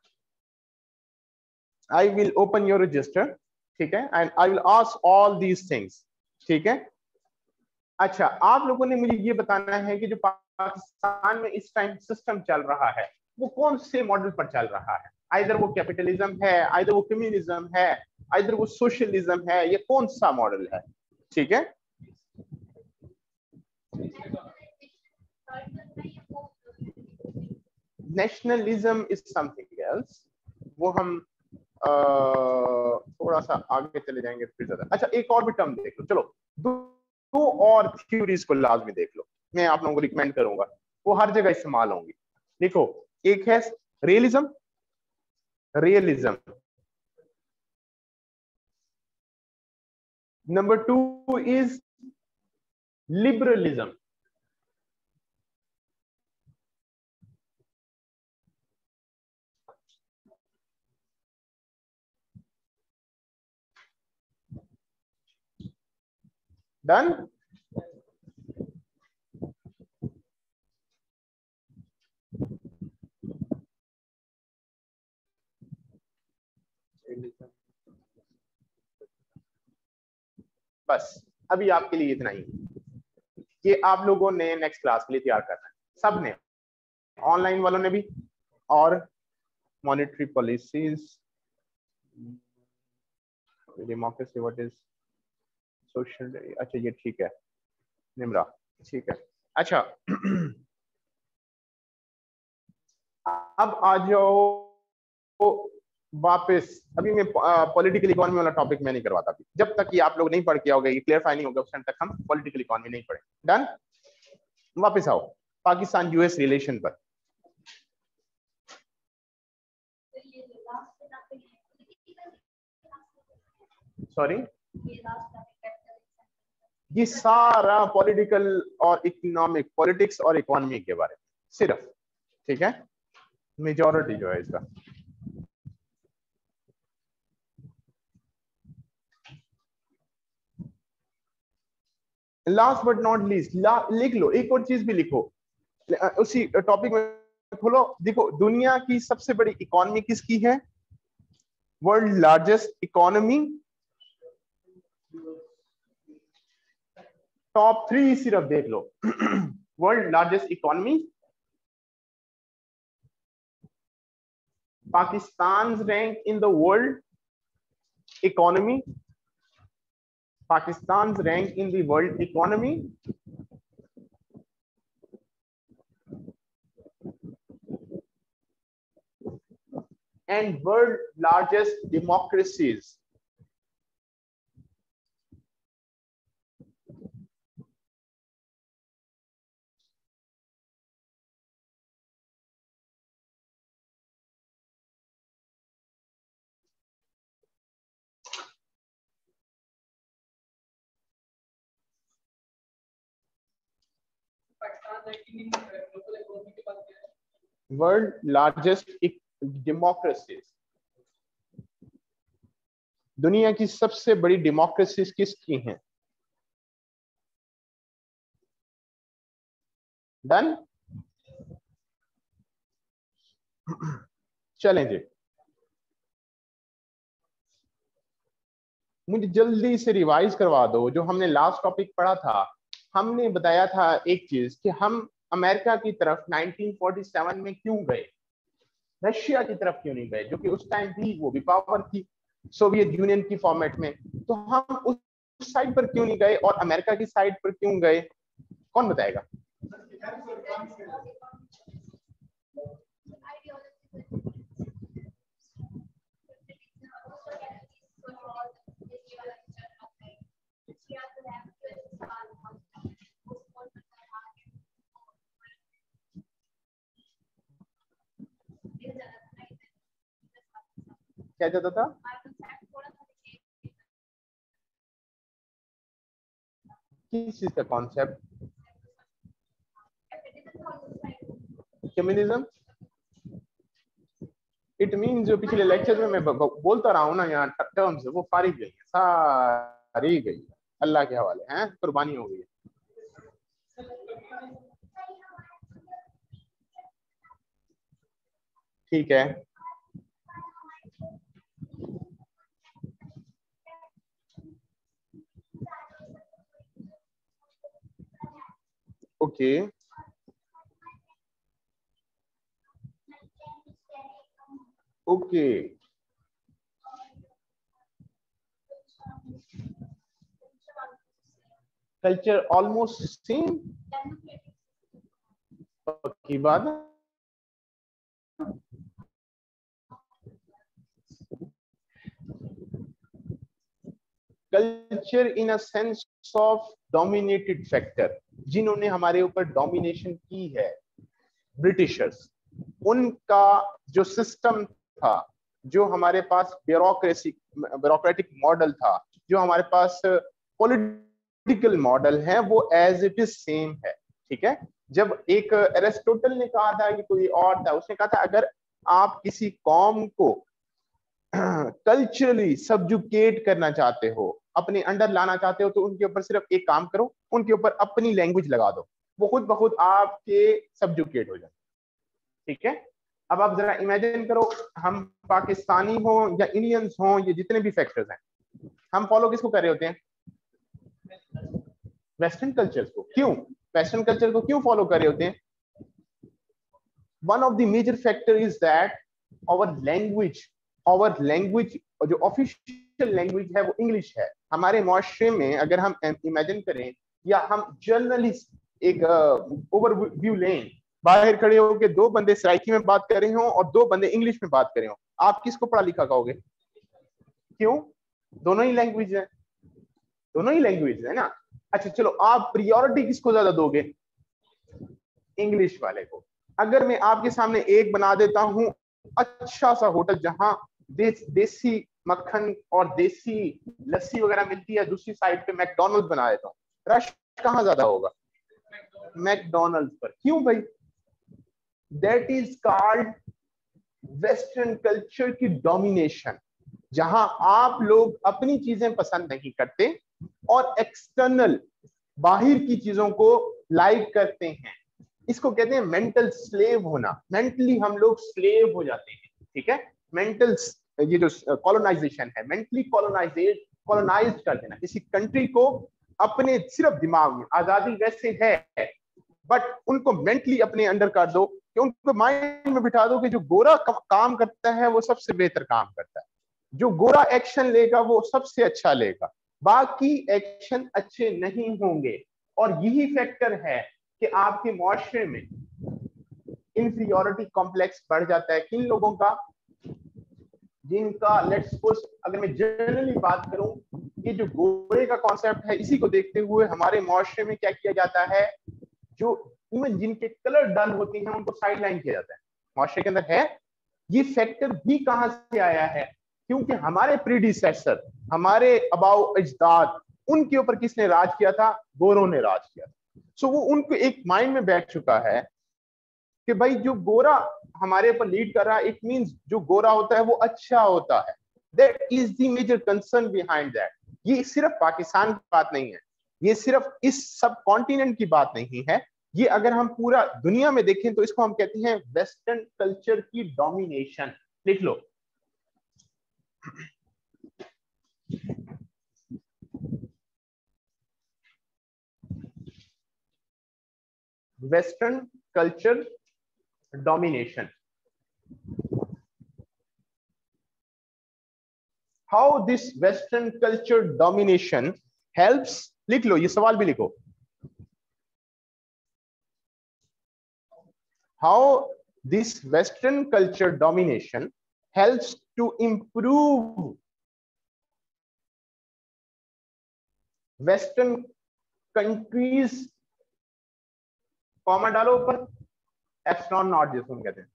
I will open your register, ठीक है, and I will ask all these things, ठीक है। अच्छा, आप लोगों ने मुझे ये बताना है कि जो पाकिस्तान में इस टाइम सिस्टम चल रहा है वो कौन से मॉडल पर चल रहा है। आइदर वो कैपिटलिज्म है, आइदर वो कम्युनिज्म है, आइदर वो सोशलिज्म है, ये कौन सा मॉडल है, ठीक है। नेशनलिज्म इज समथिंग एल्स, वो हम थोड़ा सा आगे चले जाएंगे फिर ज्यादा। अच्छा, एक और भी टर्म देख लो, चलो दो और थ्योरीज को लाजमी देख लो, मैं आप लोगों को रिकमेंड करूंगा, वो हर जगह इस्तेमाल होंगी। देखो, एक है realism, number 2 is liberalism. Done. बस अभी आपके लिए इतना ही, ये आप लोगों ने नेक्स्ट क्लास के लिए तैयार करना है, सब ने, ऑनलाइन वालों ने भी, और monetary policies, democracy, what is social, अच्छा ये ठीक है निम्रा, ठीक है। अच्छा अब आ जाओ वापस, अभी मैं पॉलिटिकल इकोनॉमी वाला टॉपिक मैं नहीं करवाता, जब तक ये आप लोग नहीं पढ़ के आओगे, ये क्लियरफाई नहीं होगा, उस टाइम तक हम पॉलिटिकल इकोनॉमी नहीं पढ़े। डन। वापस आओ पाकिस्तान यूएस रिलेशन पर। सॉरी, ये सारा पॉलिटिकल और इकोनॉमिक, पॉलिटिक्स और इकोनॉमी के बारे में सिर्फ, ठीक है, मेजॉरिटी जो है इसका। लास्ट बट नॉट लीस्ट, लिख लो, एक और चीज भी लिखो उसी टॉपिक में खोलो, देखो दुनिया की सबसे बड़ी इकोनॉमी किसकी है, वर्ल्ड लार्जेस्ट इकोनॉमी, टॉप 3 सिर्फ देख लो world largest economy, Pakistan's rank in the world economy, Pakistan's rank in the world economy, and world largest democracies. World largest democracies, दुनिया की सबसे बड़ी डेमोक्रेसीज किसकी हैं? डन। चलें जी, मुझे जल्दी से रिवाइज करवा दो जो हमने लास्ट टॉपिक पढ़ा था। हमने बताया था एक चीज कि हम अमेरिका की तरफ 1947 में क्यों गए, रशिया की तरफ क्यों नहीं गए, जो कि उस टाइम भी वो भी पावर थी सोवियत यूनियन की फॉर्मेट में, तो हम उस साइड पर क्यों नहीं गए और अमेरिका की साइड पर क्यों गए, कौन बताएगा? क्या जाता था? किस चीज का कॉन्सेप्ट? कम्युनिज्म। इट मीन जो पिछले लेक्चर में मैं बोलता रहा हूँ ना, यहाँ टर्म्स वो फारिग गई है, सारी गई, अल्लाह के हवाले हैं, कुर्बानी हो गई है। ठीक है, okay, okay, culture almost same की बात। Culture in a sense of dominated factor, जिन्होंने हमारे ऊपर डोमिनेशन की है, ब्रिटिशर्स, उनका जो सिस्टम था, जो हमारे पास ब्यूरोक्रेटिक मॉडल था, जो हमारे पास पॉलिटिकल मॉडल है, वो एज इट इज सेम है। ठीक है, जब एक एरिस्टोटल ने कहा था कि कोई और था, उसने कहा था अगर आप किसी कौम को कल्चरली सब्जुकेट करना चाहते हो, अपने अंडर लाना चाहते हो, तो उनके ऊपर सिर्फ एक काम करो, उनके ऊपर अपनी लैंग्वेज लगा दो, वो खुद ब खुद आपके सब्जुकेट हो जाए। ठीक है, अब आप जरा इमेजिन करो, हम पाकिस्तानी हो या इंडियंस हो, ये जितने भी फैक्टर्स हैं, हम फॉलो किसको कर रहे होते हैं? वेस्टर्न कल्चर को। क्यों वेस्टर्न कल्चर को क्यों फॉलो कर रहे होते हैं? One of the major factor is that our language जो ऑफिशियल लैंग्वेज है वो इंग्लिश है। हमारे मुआशरे में अगर हम इमेजिन करें या हम जर्नली एक ओवरव्यू लें, बाहर खड़े होकर दो बंदे सराइकी में बात कर रहे हो और दो बंदे इंग्लिश में बात कर रहे हो, आप किसको पढ़ा लिखा कहोगे? क्यों? दोनों ही लैंग्वेज है, दोनों ही लैंग्वेज है ना। अच्छा चलो, आप प्रियोरिटी किसको ज्यादा दोगे? इंग्लिश वाले को। अगर मैं आपके सामने एक बना देता हूं अच्छा सा होटल जहां देसी मक्खन और देसी लस्सी वगैरह मिलती है, दूसरी साइड पे मैकडोनल्ड्स बना देता हूं, रश कहां ज्यादा होगा? मैकडोनल्ड्स पर। क्यों भाई? That is called western culture की डोमिनेशन, जहां आप लोग अपनी चीजें पसंद नहीं करते और एक्सटर्नल बाहर की चीजों को लाइक करते हैं। इसको कहते हैं मेंटल स्लेव होना। मेंटली हम लोग स्लेव हो जाते हैं। ठीक है, मेंटल ये जो कॉलोनाइजेशन है, मेंटली कॉलोनाइज कर देना किसी कंट्री को अपने सिर्फ दिमाग में। आजादी वैसे है बट उनको मेंटली अपने अंडर कर दो, कि उनको माइंड में बिठा दो कि जो गोरा काम करता है वो सबसे बेहतर काम करता है, जो गोरा एक्शन लेगा वो सबसे अच्छा लेगा, बाकी एक्शन अच्छे नहीं होंगे। और यही फैक्टर है कि आपके मुआशरे में इंफीरियरिटी कॉम्प्लेक्स बढ़ जाता है। किन लोगों का? जिनका लेट्स सपोज, अगर मैं जनरली बात करूं, ये जो गोरे का कॉन्सेप्ट है, इसी को देखते हुए हमारे मुआशरे में क्या किया जाता है, जो इवन जिनके कलर डल होती हैं उनको साइडलाइन किया जाता है मुआशरे के अंदर है। ये फैक्टर भी कहां से आया है? क्योंकि हमारे प्रीडिसेसर, हमारे अबाउ अजदाद, उनके ऊपर किसने राज किया था? गोरों ने राज किया था। सो वो उनको एक माइंड में बैठ चुका है कि भाई जो गोरा हमारे ऊपर लीड कर रहा है, इट मींस जो गोरा होता है वो अच्छा होता है। That is the major concern behind that. ये सिर्फ पाकिस्तान की बात नहीं है, ये सिर्फ इस सब कॉन्टिनेंट की बात नहीं है, ये अगर हम पूरा दुनिया में देखें तो इसको हम कहते हैं वेस्टर्न कल्चर की डोमिनेशन। लिख लो, western culture domination. How this western culture domination helps, लिख लो, ये सवाल भी लिखो, how this western culture domination helps to improve western countries, comma डालो ऊपर, एप्सिलॉन नॉट जिसको हम कहते हैं,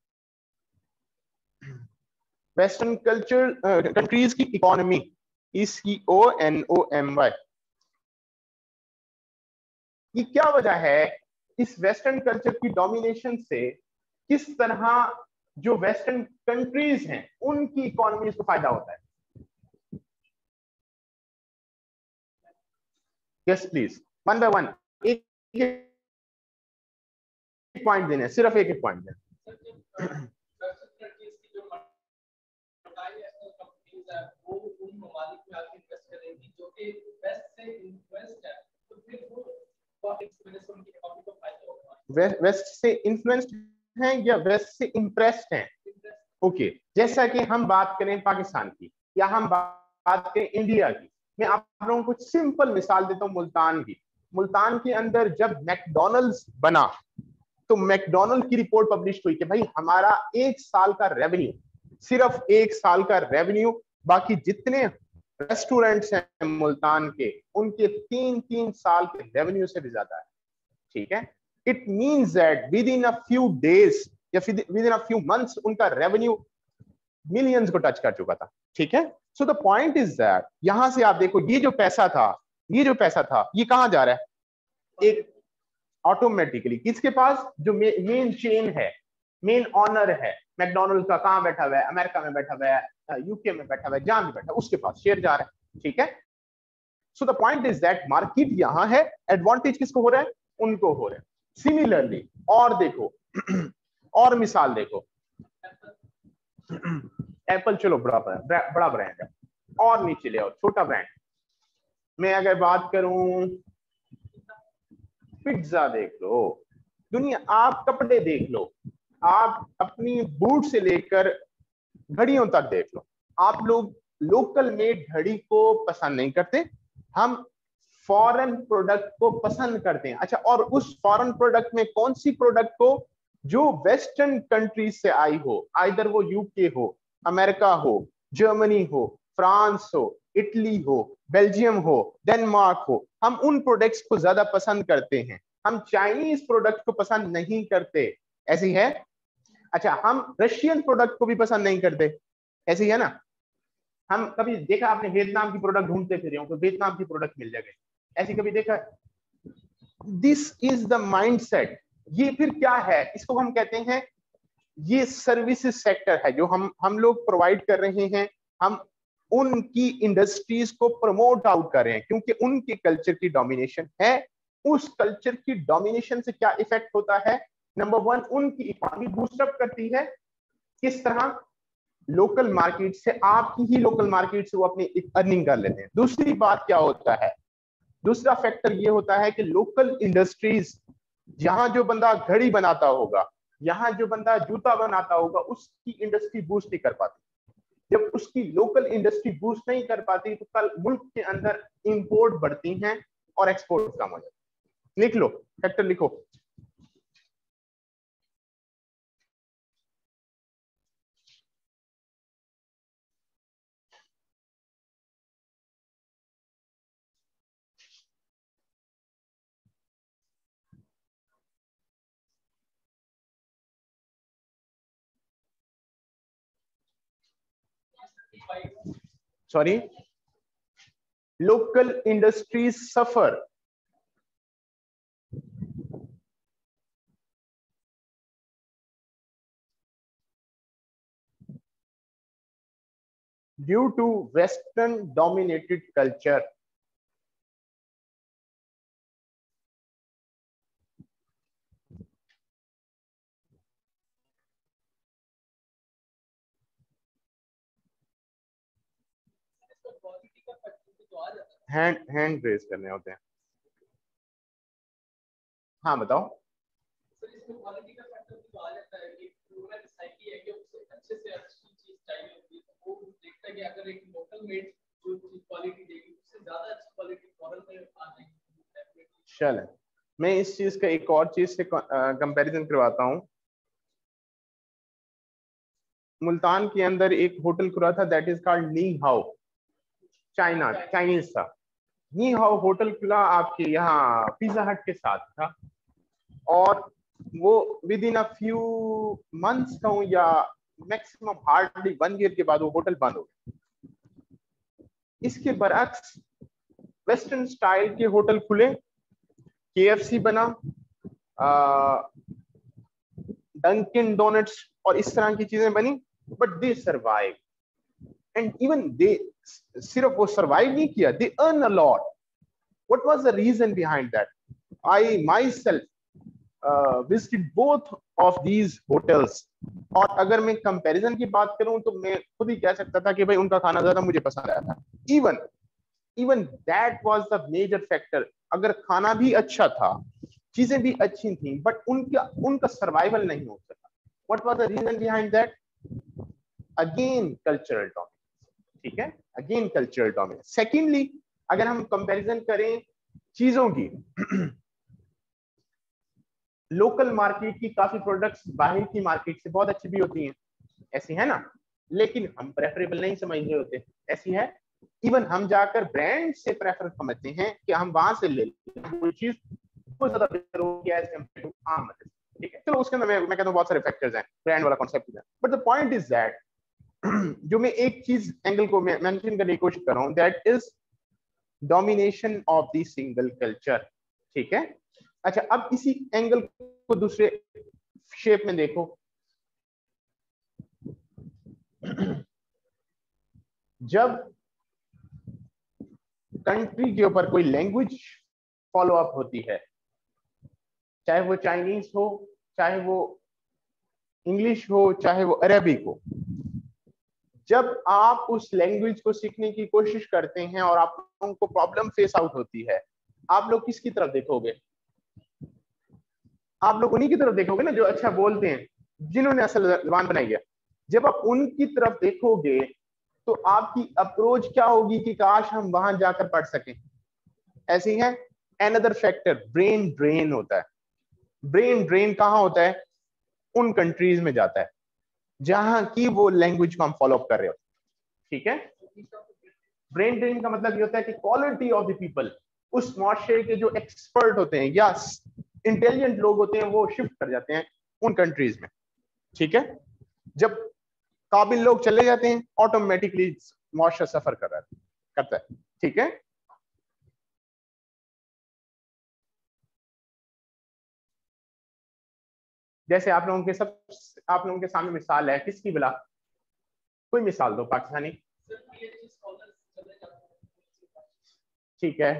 वेस्टर्न कल्चर कंट्रीज की इकोनॉमी, ECONOMY। ये क्या वजह है? इस वेस्टर्न कल्चर की डोमिनेशन से किस तरह जो वेस्टर्न कंट्रीज हैं उनकी इकोनॉमी को फायदा होता है? Yes please, one by one, एक पॉइंट देने, सिर्फ एक पॉइंट देने। वेस्ट से इन्फ्लुएंस्ड हैं या वेस्ट से इंप्रेस्ड हैं? ओके, जैसा कि हम बात करें पाकिस्तान की या हम बात करें इंडिया की, मैं आप लोगों को सिंपल मिसाल देता हूं मुल्तान की। मुल्तान के अंदर जब मैकडोनल्ड्स बना तो मैकडोनल्ड की रिपोर्ट पब्लिश हुई कि भाई हमारा 1 साल का रेवेन्यू, सिर्फ 1 साल का रेवेन्यू, बाकी जितने रेस्टोरेंट्स हैं मुल्तान के, उनके 3-3 साल के रेवेन्यू से भी ज्यादा है। ठीक है, it means that within a few days या within a few months उनका रेवेन्यू मिलियंस को टच कर चुका था। ठीक है, so the point is that यहां से आप देखो ये जो पैसा था ये कहां जा रहा है? एक ऑटोमेटिकली किसके पास? जो मेन चेन है, मेन ऑनर है, मैकडोनल्ड का कहां बैठा हुआ है? अमेरिका में बैठा हुआ है, यूके में बैठा हुआ है, जहां भी बैठा है उसके पास शेयर जा रहा है। ठीक है, so the point is that market यहां है, एडवांटेज किसको हो रहा है? उनको हो रहा है। सिमिलरली और देखो और मिसाल देखो, एप्पल चलो बड़ा ब्रांड है, और नीचे ले आओ छोटा ब्रांड। मैं अगर बात करूं पिज्जा देख लो, दुनिया, आप कपड़े देख लो, आप अपनी बूट से लेकर घड़ियों तक देख लो, आप लोग लोकल मेड घड़ी को पसंद नहीं करते, हम फॉरेन प्रोडक्ट को पसंद करते हैं। अच्छा, और उस फॉरेन प्रोडक्ट में कौन सी प्रोडक्ट को? जो वेस्टर्न कंट्रीज से आई हो, आइदर वो यूके हो, अमेरिका हो, जर्मनी हो, फ्रांस हो, इटली हो, बेल्जियम हो, डेनमार्क हो, हम उन प्रोडक्ट्स को ज्यादा पसंद करते हैं, हम चाइनीज प्रोडक्ट को पसंद नहीं करते। ऐसी है? अच्छा, हम रशियन प्रोडक्ट को भी पसंद नहीं करते, ऐसी है ना? हम कभी देखा आपने वियतनाम की प्रोडक्ट ढूंढते फिर हो, वियतनाम की प्रोडक्ट मिल जाएगी, ऐसी कभी देखा? This is the mindset. ये फिर क्या है? इसको हम कहते हैं, ये सर्विसेज सेक्टर है जो हम लोग प्रोवाइड कर रहे हैं। हम उनकी इंडस्ट्रीज को प्रमोट आउट कर रहे हैं क्योंकि उनके कल्चर की डोमिनेशन है। उस कल्चर की डोमिनेशन से क्या इफेक्ट होता है? नंबर 1, उनकी इकोनॉमी बूस्टअप करती है। किस तरह? लोकल मार्केट से, आपकी ही लोकल मार्केट से वो अपनी अर्निंग कर लेते हैं। दूसरी बात क्या होता है? दूसरा फैक्टर ये होता है कि लोकल इंडस्ट्रीज, जहां जो बंदा घड़ी बनाता होगा, यहाँ जो बंदा जूता बनाता होगा, उसकी इंडस्ट्री बूस्ट नहीं कर पाती। जब उसकी लोकल इंडस्ट्री बूस्ट नहीं कर पाती तो कल मुल्क के अंदर इंपोर्ट बढ़ती हैं और एक्सपोर्ट कम हो जाती है। लिख लो, फैक्टर लिखो। Sorry, local industries suffer due to Western dominated culture. Hand raise करने होते हैं। हाँ बताओ। चल, मैं इस चीज का एक और चीज से कंपैरिजन करवाता हूँ। मुल्तान के अंदर एक होटल खुला था, that is called Ni Hao, Chinese था। नी हाउ होटल खुला आपके यहाँ पिज्जा हट के साथ था, और वो within a few months कहूँ या मैक्सिमम हार्डली 1 ईयर के बाद वो होटल बंद हो गया। इसके बरअक्स वेस्टर्न स्टाइल के होटल खुले, KFC बना, डंकिन डोनट्स और इस तरह की चीजें बनी, but they survive. And even they सिर्फ वो सर्वाइव नहीं किया, they earn a lot. What was the reason behind that? I myself visited both of these hotels, और अगर मैं कंपैरिजन की बात करूं तो मैं खुद ही कह सकता था कि भाई उनका खाना ज्यादा मुझे पसंद आया था। Even that was the major factor. अगर खाना भी अच्छा था, चीजें भी अच्छी थी, बट उनका सर्वाइवल नहीं हो सका। What was the reason behind that? Again cultural dominance. ठीक है, अगेन कल्चरल डोमिनेंस। सेकेंडली, अगर हम कंपैरिजन करें चीजों की, लोकल मार्केट की काफी प्रोडक्ट्स बाहर की मार्केट से बहुत अच्छी भी होती हैं, ऐसी है ना, लेकिन हम प्रेफरेबल नहीं समझ रहे होते, ऐसी है। इवन हम जाकर ब्रांड से प्रेफर समझते हैं कि हम वहां से ले लें कोई चीज बहुत ज्यादा बेहतर होगी एज कंपेयर टू आम मदद। ठीक है, चलो उसके अंदर मैं कहता हूँ बहुत सारे फैक्टर्स हैं, ब्रांड वाला कॉन्सेप्ट है, but the point is that जो मैं एक चीज एंगल को मैं मेंशन करने की कोशिश कर रहा हूं, that is domination of the single culture. ठीक है, अच्छा अब इसी एंगल को दूसरे शेप में देखो। जब कंट्री के ऊपर कोई लैंग्वेज फॉलो अप होती है, चाहे वो चाइनीज हो, चाहे वो इंग्लिश हो, चाहे वो अरेबिक हो, जब आप उस लैंग्वेज को सीखने की कोशिश करते हैं और आप लोगों को प्रॉब्लम फेस आउट होती है, आप लोग किसकी तरफ देखोगे? आप लोग उन्हीं की तरफ देखोगे ना जो अच्छा बोलते हैं, जिन्होंने असल जबान बनाई है। जब आप उनकी तरफ देखोगे तो आपकी अप्रोच क्या होगी कि काश हम वहां जाकर पढ़ सकें। ऐसी है अनदर फैक्टर, ब्रेन ड्रेन होता है। ब्रेन ड्रेन कहां होता है? उन कंट्रीज में जाता है जहां की वो लैंग्वेज को हम फॉलो अप कर रहे हो। ठीक है, ब्रेन ड्रेन का मतलब ये होता है कि क्वालिटी ऑफ द पीपल, उस मुआशरे के जो एक्सपर्ट होते हैं या इंटेलिजेंट लोग होते हैं, वो शिफ्ट कर जाते हैं उन कंट्रीज में। ठीक है, जब काबिल लोग चले जाते हैं, ऑटोमेटिकली मुआशरा सफर करता है। ठीक है, जैसे आप लोगों के सामने मिसाल है किसकी? बिला कोई मिसाल दो पाकिस्तानी। ठीक है,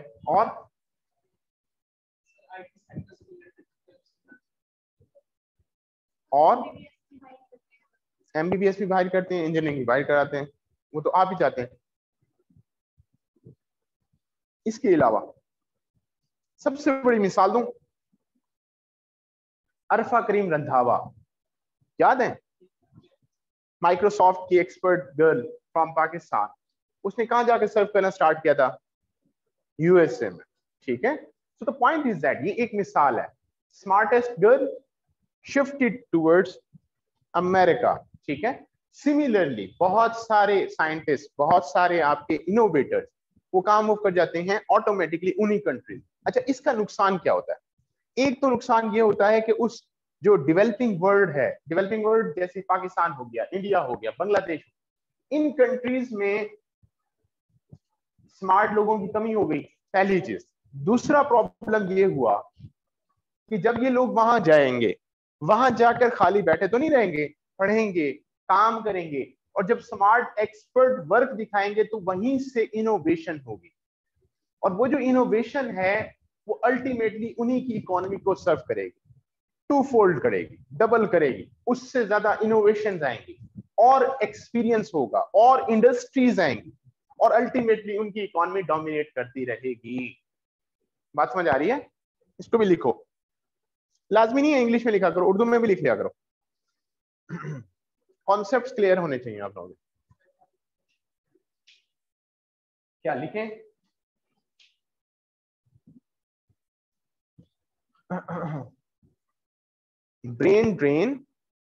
और एमबीबीएस भी बाहर करते हैं, इंजीनियरिंग भी बाहर कराते हैं, वो तो आप ही चाहते हैं। इसके अलावा सबसे बड़ी मिसाल दूं, अरफा करीम रंधावा, याद है? माइक्रोसॉफ्ट की एक्सपर्ट गर्ल फ्रॉम पाकिस्तान। उसने कहां जाकर सर्व करना स्टार्ट किया था? यूएसए में। ठीक है, so the point is that ये एक मिसाल है, smartest girl shifted towards America. ठीक है, सिमिलरली बहुत सारे साइंटिस्ट, बहुत सारे आपके इनोवेटर्स वो कहां मूव कर जाते हैं? ऑटोमेटिकली उन्हीं कंट्रीज। अच्छा, इसका नुकसान क्या होता है? एक तो नुकसान ये होता है कि उस जो डेवलपिंग वर्ल्ड है, डेवलपिंग वर्ल्ड जैसे पाकिस्तान हो गया, इंडिया हो गया, बांग्लादेश, इन कंट्रीज में स्मार्ट लोगों की कमी हो गई, पहली चीज। दूसरा प्रॉब्लम ये हुआ कि जब ये लोग वहां जाएंगे, वहां जाकर खाली बैठे तो नहीं रहेंगे, पढ़ेंगे, काम करेंगे, और जब स्मार्ट एक्सपर्ट वर्क दिखाएंगे तो वहीं से इनोवेशन होगी, और वो जो इनोवेशन है वो अल्टीमेटली उन्हीं की इकोनॉमी को सर्व करेगी, टू फोल्ड करेगी, डबल करेगी, उससे ज्यादा इनोवेशन आएंगी, और एक्सपीरियंस होगा, और इंडस्ट्रीज आएंगी, और अल्टीमेटली उनकी इकोनॉमी डोमिनेट करती रहेगी। बात समझ आ रही है? इसको भी लिखो, लाजमी नहीं है इंग्लिश में लिखा करो, उर्दू में भी लिख लिया करो। कॉन्सेप्ट्स क्लियर होने चाहिए आप लोगों के। क्या लिखें? Brain drain,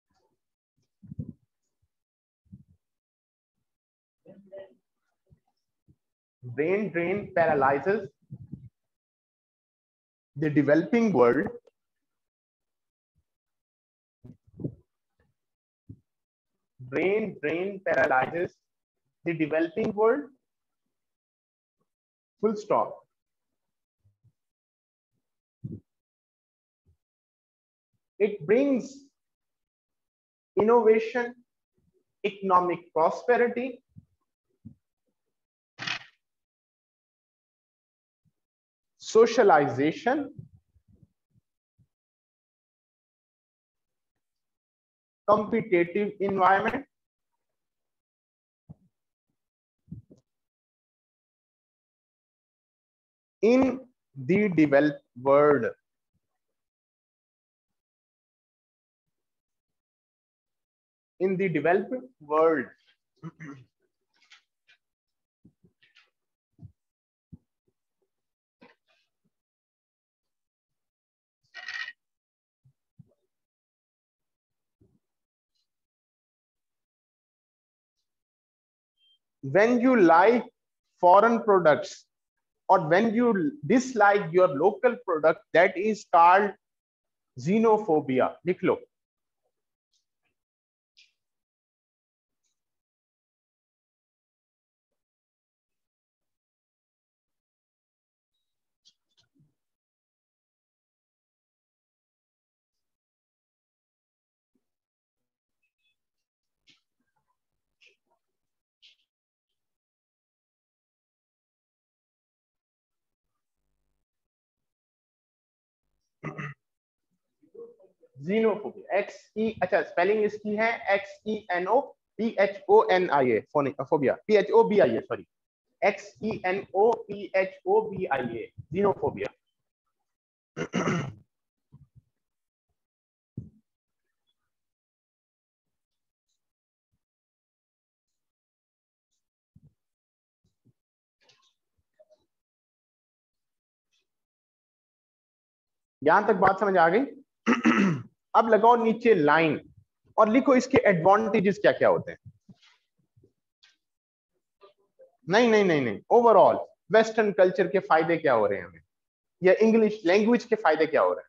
brain drain paralyzes the developing world. Brain drain paralyzes the developing world. Full stop. It brings innovation, economic prosperity, socialization, competitive environment, in the developed world. In the developed world. When you live foreign products, or when you dislike your local product, that is called xenophobia. लिख लो. xenophobia, अच्छा स्पेलिंग इसकी है XENOPHONIA, phobia PHOBIA, sorry XENOPHOBIA, xenophobia. यहां तक बात समझ आ गई? अब लगाओ नीचे लाइन और लिखो इसके एडवांटेजेस क्या क्या होते हैं. नहीं नहीं नहीं नहीं, ओवरऑल वेस्टर्न कल्चर के फायदे क्या हो रहे हैं हमें, या इंग्लिश लैंग्वेज के फायदे क्या हो रहे हैं.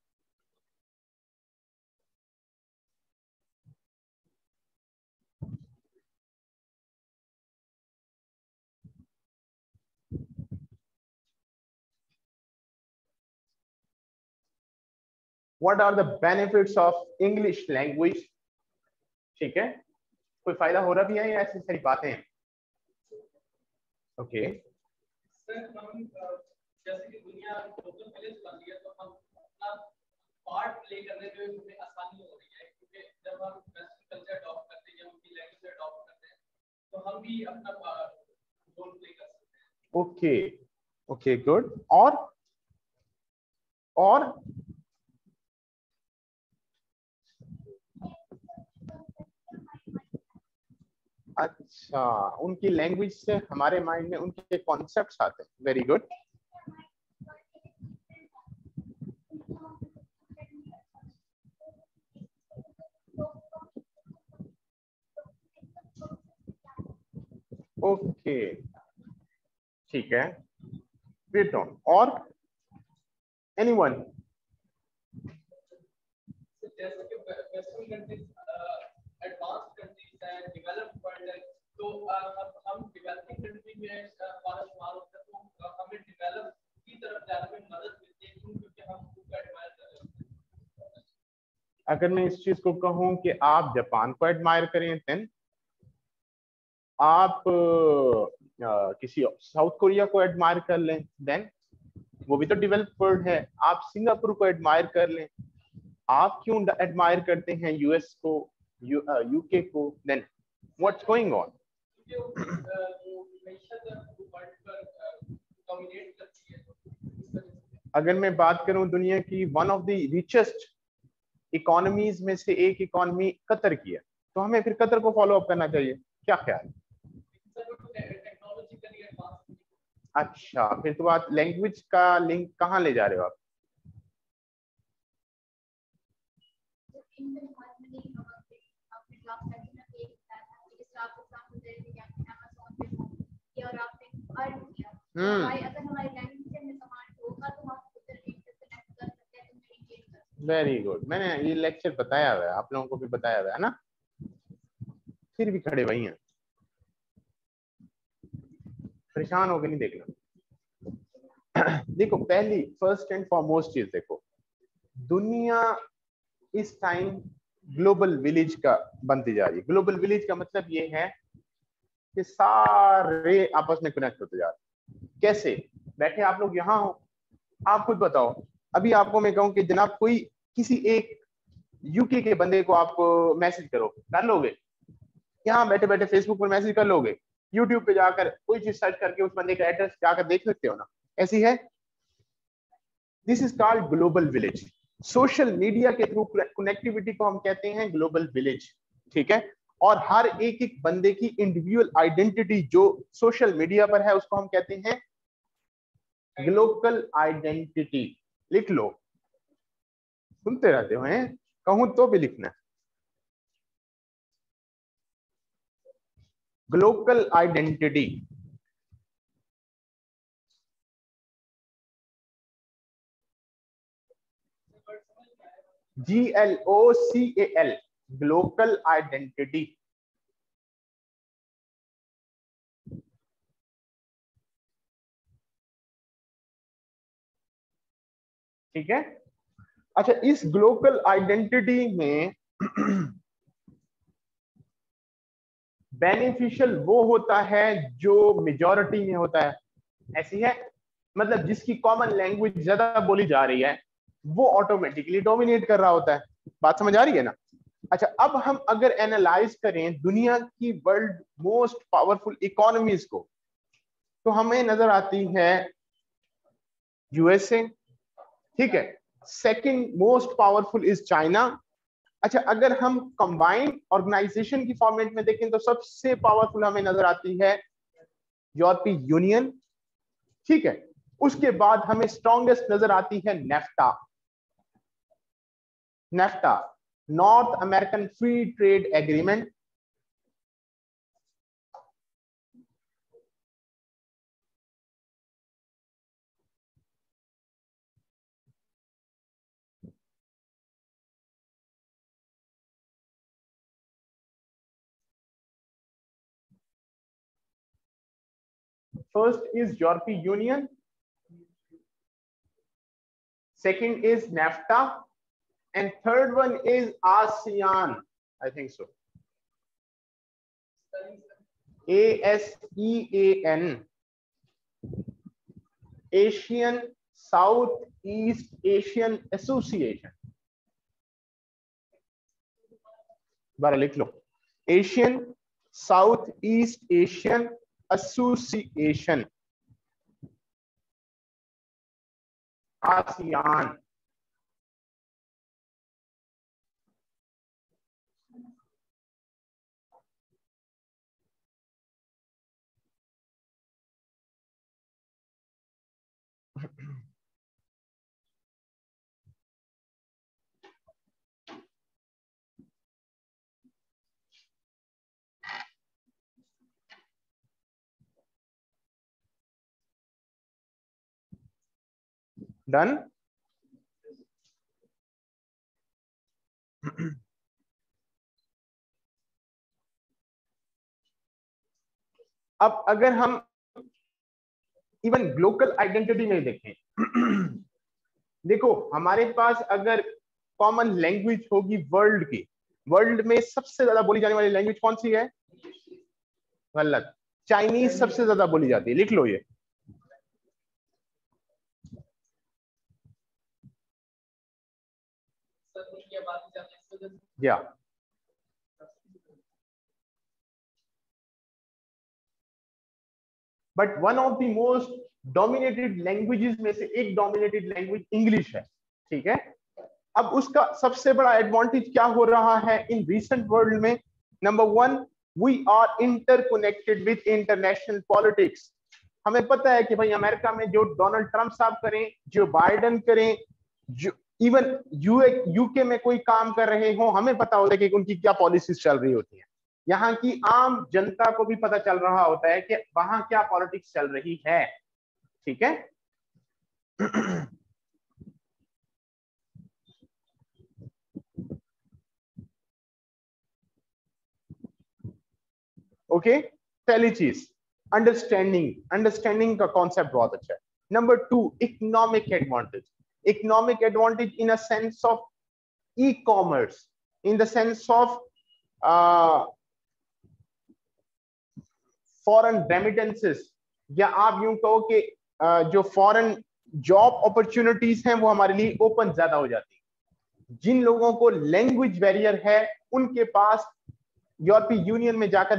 What are the benefits of English language? ठीक है, कोई फायदा हो रहा भी है या ऐसी सारी बातें हैं? ओके. सर हम जैसे कि दुनिया ग्लोबल विलेज बन गई है, तो हम अपना पार्ट प्ले करने में हमें आसानी हो रही है, क्योंकि जब हम वेस्टर्न कल्चर अडॉप्ट करते हैं या उनकी लैंग्वेज अडॉप्ट करते हैं, तो हम भी अपना रोल प्ले कर सकते हैं. Okay okay, good. और अच्छा, उनकी लैंग्वेज से हमारे माइंड में उनके कॉन्सेप्ट्स आते हैं. Very good. ओके ठीक है, वेट ऑन. और एनीवन? जैसे कि वेस्टर्न कंट्रीज एडवांस कंट्रीज हैं, डेवलप्ड वर्ल्ड है, तो हम डेवलपिंग कंट्री में भारत मार होता है, तो हमें डेवलप की तरफ जाने में मदद मिलती है, क्योंकि हम उनको एडमायर कर रहे हैं. अगर मैं इस चीज को कहूं कि आप जापान को एडमायर करें, देन आप किसी साउथ कोरिया को एडमायर कर लें, देन वो भी तो डेवलप्ड वर्ल्ड है. आप सिंगापुर को एडमायर कर लें. आप क्यों एडमायर करते हैं यूएस को, यूके को? Then what's going on? अगर मैं बात करूं दुनिया की one of the richest economies में से एक इकोनॉमी कतर की है, तो हमें फिर कतर को फॉलो अप करना चाहिए. क्या ख्याल? अच्छा, फिर तो आप लैंग्वेज का लिंक कहाँ ले जा रहे हो आप? Very good. मैंने ये लेक्चर बताया हुआ है, आप लोगों को भी बताया हुआ है ना, फिर भी खड़े वही हैं. परेशान होकर नहीं देखना. देखो, पहली फर्स्ट एंड फॉरमोस्ट चीज देखो, दुनिया इस टाइम ग्लोबल विलेज का बनती जा रही है. ग्लोबल विलेज का मतलब ये है कि सारे आपस में कनेक्ट होते जा रहे हैं. कैसे? बैठे आप लोग यहाँ हो, आप खुद बताओ. अभी आपको मैं कहूँ कि जनाब कोई किसी एक यूके के बंदे को आप मैसेज करो, कर लोगे? यहाँ बैठे बैठे फेसबुक पर मैसेज कर लोगे? यूट्यूब पे जाकर कोई चीज सर्च करके उस बंदे का एड्रेस जाकर देख सकते हो ना? ऐसी है. This is called global village. Social media के थ्रू कनेक्टिविटी को हम कहते हैं ग्लोबल विलेज. ठीक है. और हर एक एक बंदे की इंडिविजुअल आइडेंटिटी जो सोशल मीडिया पर है उसको हम कहते हैं ग्लोबल आइडेंटिटी. लिख लो, सुनते रहते हो हैं, कहूं तो भी लिखना है. Global identity. GLOCAL, glocal identity. ठीक है। अच्छा, इस ग्लोकल आइडेंटिटी में बेनिफिशियल वो होता है जो मेजॉरिटी में होता है, ऐसी है, मतलब जिसकी कॉमन लैंग्वेज ज्यादा बोली जा रही है वो ऑटोमेटिकली डोमिनेट कर रहा होता है। बात समझ आ रही है ना? अच्छा, अब हम अगर एनालाइज करें दुनिया की वर्ल्ड मोस्ट पावरफुल इकोनॉमीज को, तो हमें नजर आती है यूएसए, ठीक है, second most powerful is China. अच्छा, अगर हम कंबाइंड ऑर्गेनाइजेशन की फॉर्मेट में देखें तो सबसे पावरफुल हमें नजर आती है यूरोपीय यूनियन, ठीक है। उसके बाद हमें स्ट्रॉन्गेस्ट नजर आती है NAFTA, NAFTA North American free trade agreement. First is European Union, second is NAFTA, and third one is ASEAN. I think so. ASEAN, Asian Southeast Asian Association. बारह लिख लो, Asian Southeast Asian Association, ASEAN. Done? अब अगर हम इवन ग्लोबल आइडेंटिटी में देखें, देखो हमारे पास अगर कॉमन लैंग्वेज होगी वर्ल्ड की, वर्ल्ड में सबसे ज्यादा बोली जाने वाली लैंग्वेज कौन सी है? गलत, चाइनीज सबसे ज्यादा बोली जाती है, लिख लो ये। या but one of the most dominated languages में से एक डोमिनेटेड लैंग्वेज इंग्लिश है, ठीक है। अब उसका सबसे बड़ा एडवांटेज क्या हो रहा है इन रीसेंट वर्ल्ड में? Number one, we are interconnected with international politics. हमें पता है कि भाई अमेरिका में जो डोनाल्ड ट्रंप साहब करें, जो बाइडेन करें, जो इवन यूके में कोई काम कर रहे हो, हमें पता होता है कि उनकी क्या पॉलिसीज चल रही होती है। यहाँ की आम जनता को भी पता चल रहा होता है कि वहां क्या पॉलिटिक्स चल रही है, ठीक है। ओके, पहली चीज अंडरस्टैंडिंग का कॉन्सेप्ट बहुत अच्छा है। Number two, economic advantage. Economic advantage in a sense of e-commerce, in the sense of foreign remittances, या आप यूं कहो कि जो फॉरेन जॉब अपॉर्चुनिटीज हैं वो हमारे लिए ओपन ज्यादा हो जाती है। जिन लोगों को लैंग्वेज बैरियर है उनके पास यूरोपीय यूनियन में जाकर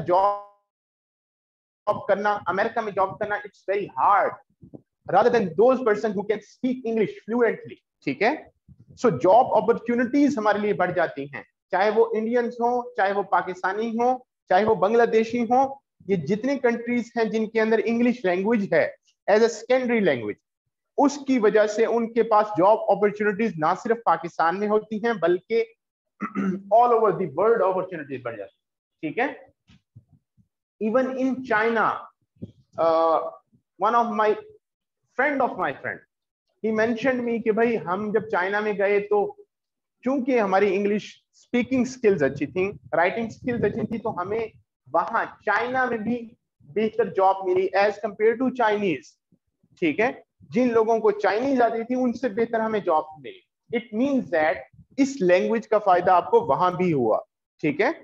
जॉब करना, अमेरिका में जॉब करना, it's very hard rather than those person who can speak English fluently, ठीक है। सो जॉब अपॉर्चुनिटीज हमारे लिए बढ़ जाती हैं, चाहे वो इंडियंस हो, चाहे वो पाकिस्तानी हो, चाहे वो बांग्लादेशी हो। ये जितने कंट्रीज हैं जिनके अंदर इंग्लिश लैंग्वेज है एज ए सेकेंडरी लैंग्वेज, उसकी वजह से उनके पास जॉब अपॉर्चुनिटीज ना सिर्फ पाकिस्तान में होती हैं बल्कि all over the world opportunities बढ़ जाती है, ठीक है। Even in China, one of my friend, he mentioned me कि भाई हम जब चाइना में गए तो चूंकि हमारी इंग्लिश स्पीकिंग स्किल्स अच्छी थी, राइटिंग स्किल्स अच्छी थी, तो हमें वहां चाइना में भी बेहतर जॉब मिली एज कंपेयर टू चाइनीज। ठीक है, जिन लोगों को चाइनीज आती थी उनसे बेहतर हमें जॉब मिली। इट मींस दैट इस लैंग्वेज का फायदा आपको वहां भी हुआ। ठीक है,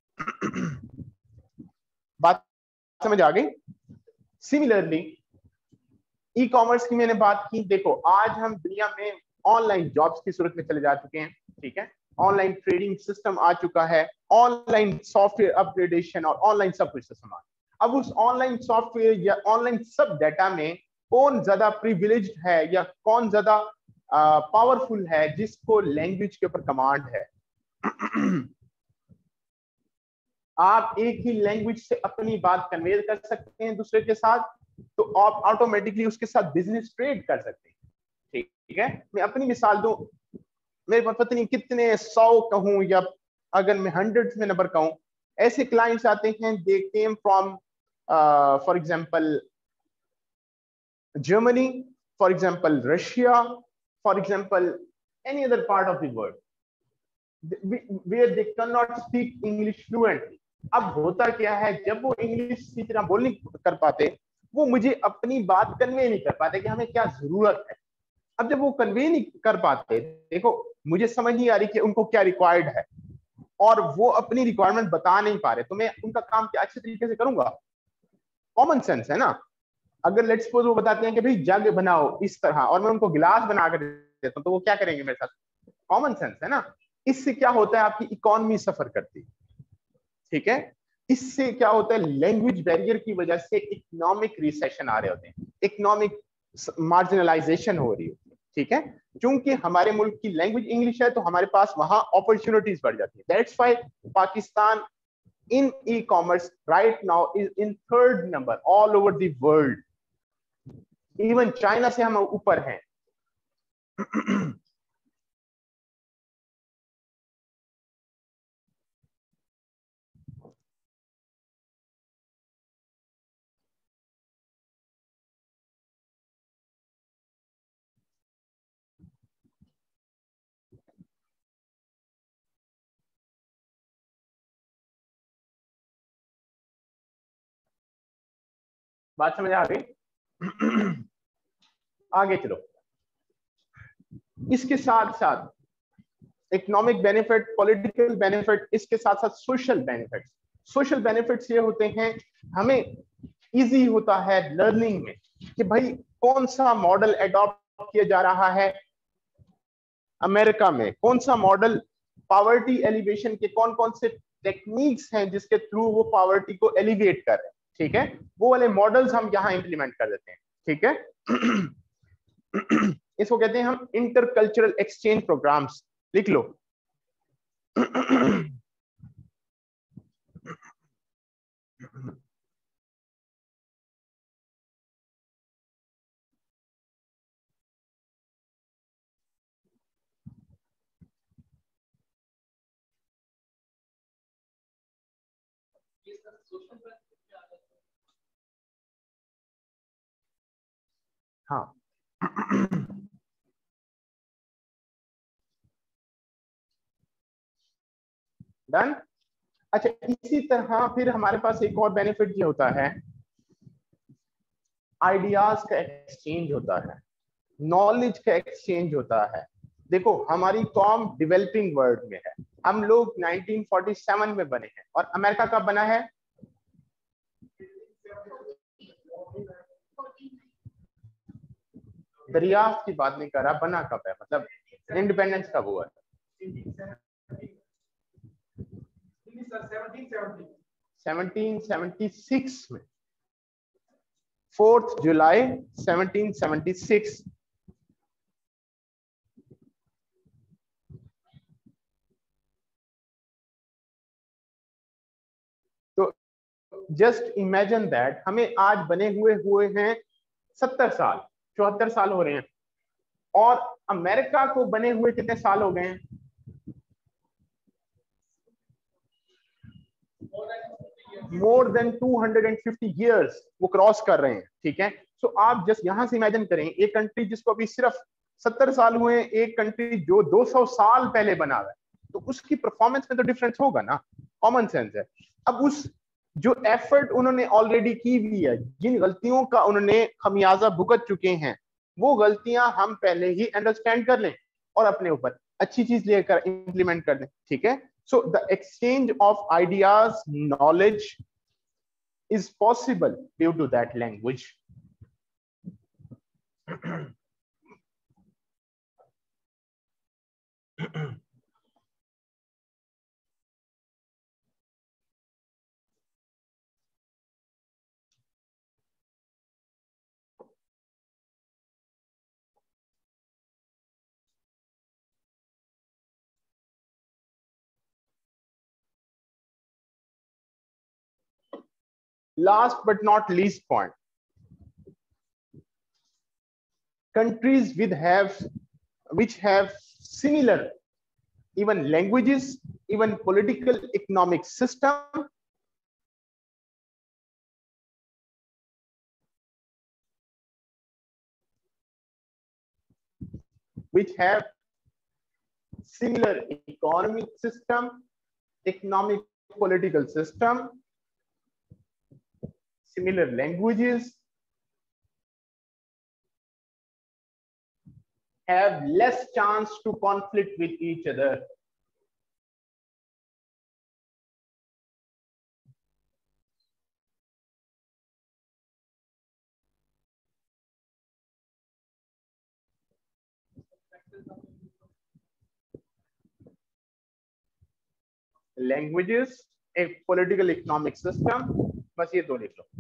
बात समझ आ गई। सिमिलरली ई कॉमर्स की मैंने बात की। देखो आज हम दुनिया में ऑनलाइन जॉब्स की सूरत में चले जा चुके हैं। ठीक है, ऑनलाइन ट्रेडिंग सिस्टम आ चुका है, ऑनलाइन सॉफ्टवेयर अपग्रेडेशन और ऑनलाइन सब कुछ सिस्टम आ। अब उस ऑनलाइन सॉफ्टवेयर या ऑनलाइन सब डाटा में कौन ज्यादा प्रिविलेज्ड है या कौन ज्यादा पावरफुल है जिसको लैंग्वेज के ऊपर कमांड है। आप एक ही लैंग्वेज से अपनी बात कन्वे कर सकते हैं दूसरे के साथ, तो आप ऑटोमेटिकली उसके साथ बिजनेस ट्रेड कर सकते हैं। ठीक है, मैं अपनी मिसाल दूं, मेरे पास पता नहीं कितने 100 कहूं या अगर मैं हंड्रेड्स में नंबर कहूं, ऐसे क्लाइंट्स आते हैं, they came from for example Germany, for example Russia, for example any other part of the world where they cannot speak English fluently. अब होता क्या है, जब वो इंग्लिश की तरह बोल नहीं कर पाते, वो मुझे अपनी बात कन्वे नहीं कर पाते कि हमें क्या जरूरत है। अब जब वो कन्वे नहीं कर पाते, देखो मुझे समझ नहीं आ रही कि उनको क्या रिक्वायर्ड है और वो अपनी रिक्वायरमेंट बता नहीं पा रहे, तो मैं उनका काम क्या अच्छे तरीके से करूंगा? कॉमन सेंस है ना। अगर लेट्स सपोज वो बताते हैं कि भाई जग बनाओ इस तरह और मैं उनको गिलास बना कर देता हूं, तो वो क्या करेंगे मेरे साथ? कॉमन सेंस है ना। इससे क्या होता है, आपकी इकोनॉमी सफर करती है। ठीक है, इससे क्या होता है, लैंग्वेज बैरियर की वजह से इकोनॉमिक रिसेशन आ रहे होते हैं, इकोनॉमिक मार्जिनलाइजेशन हो रही होती है। ठीक है, क्योंकि हमारे मुल्क की लैंग्वेज इंग्लिश है तो हमारे पास वहां अपॉर्चुनिटीज बढ़ जाती है। That's why Pakistan in e-commerce right now is in 3rd number all over the world. Even China से हम ऊपर हैं। बात समझ आ गई? आगे चलो। इसके साथ साथ इकोनॉमिक बेनिफिट, पॉलिटिकल बेनिफिट, इसके साथ साथ सोशल बेनिफिट। सोशल बेनिफिट्स ये होते हैं, हमें इजी होता है लर्निंग में कि भाई कौन सा मॉडल एडॉप्ट किया जा रहा है अमेरिका में, कौन सा मॉडल पॉवर्टी एलिवेशन के कौन कौन से टेक्निक्स हैं जिसके थ्रू वो पॉवर्टी को एलिवेट कर रहे हैं। ठीक है, वो वाले मॉडल्स हम यहाँ इंप्लीमेंट कर देते हैं। ठीक है, इसको कहते हैं हम इंटरकल्चरल एक्सचेंज प्रोग्राम्स। लिख लो। हाँ, डन। अच्छा, इसी तरह फिर हमारे पास एक और बेनिफिट ये होता है, आइडियाज का एक्सचेंज होता है, नॉलेज का एक्सचेंज होता है। देखो हमारी कॉम डेवलपिंग वर्ल्ड में है, हम लोग 1947 में बने हैं और अमेरिका कब बना है? दरियाफ्त की बात नहीं कर रहा, बना कब है, मतलब इंडिपेंडेंस कब हुआ है? 1776 में, 4 जुलाई 1776। तो जस्ट इमेजिन दैट, हमें आज बने हुए हैं 70 साल, 74 साल हो रहे हैं, और अमेरिका को बने हुए कितने साल हो गए हैं? मोर देन 250 years वो क्रॉस कर रहे हैं। ठीक है, सो आप जस्ट यहां से इमेजिन करें, एक कंट्री जिसको अभी सिर्फ 70 साल हुए हैं, एक कंट्री जो 200 साल पहले बना हुआ है, तो उसकी परफॉर्मेंस में तो डिफरेंस होगा ना, कॉमन सेंस है। अब उस जो एफर्ट उन्होंने ऑलरेडी की हुई है, जिन गलतियों का उन्होंने खमियाजा भुगत चुके हैं, वो गलतियां हम पहले ही अंडरस्टैंड कर लें और अपने ऊपर अच्छी चीज लेकर इंप्लीमेंट कर दें, ठीक है। So the exchange of ideas, knowledge is possible due to that language. Last but not least point, countries which have similar even languages, even political economic system, which have similar economic system, economic political system, similar languages, have less chance to conflict with each other. Languages, a political economic system, बस ये दो लिख लो।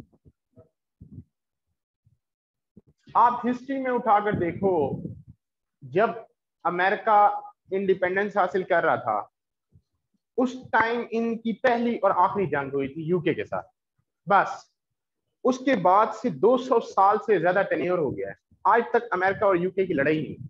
आप हिस्ट्री में उठाकर देखो, जब अमेरिका इंडिपेंडेंस हासिल कर रहा था, उस टाइम इनकी पहली और आखिरी जंग हुई थी यूके के साथ, बस उसके बाद से 200 साल से ज्यादा टेन्योर हो गया है, आज तक अमेरिका और यूके की लड़ाई नहीं।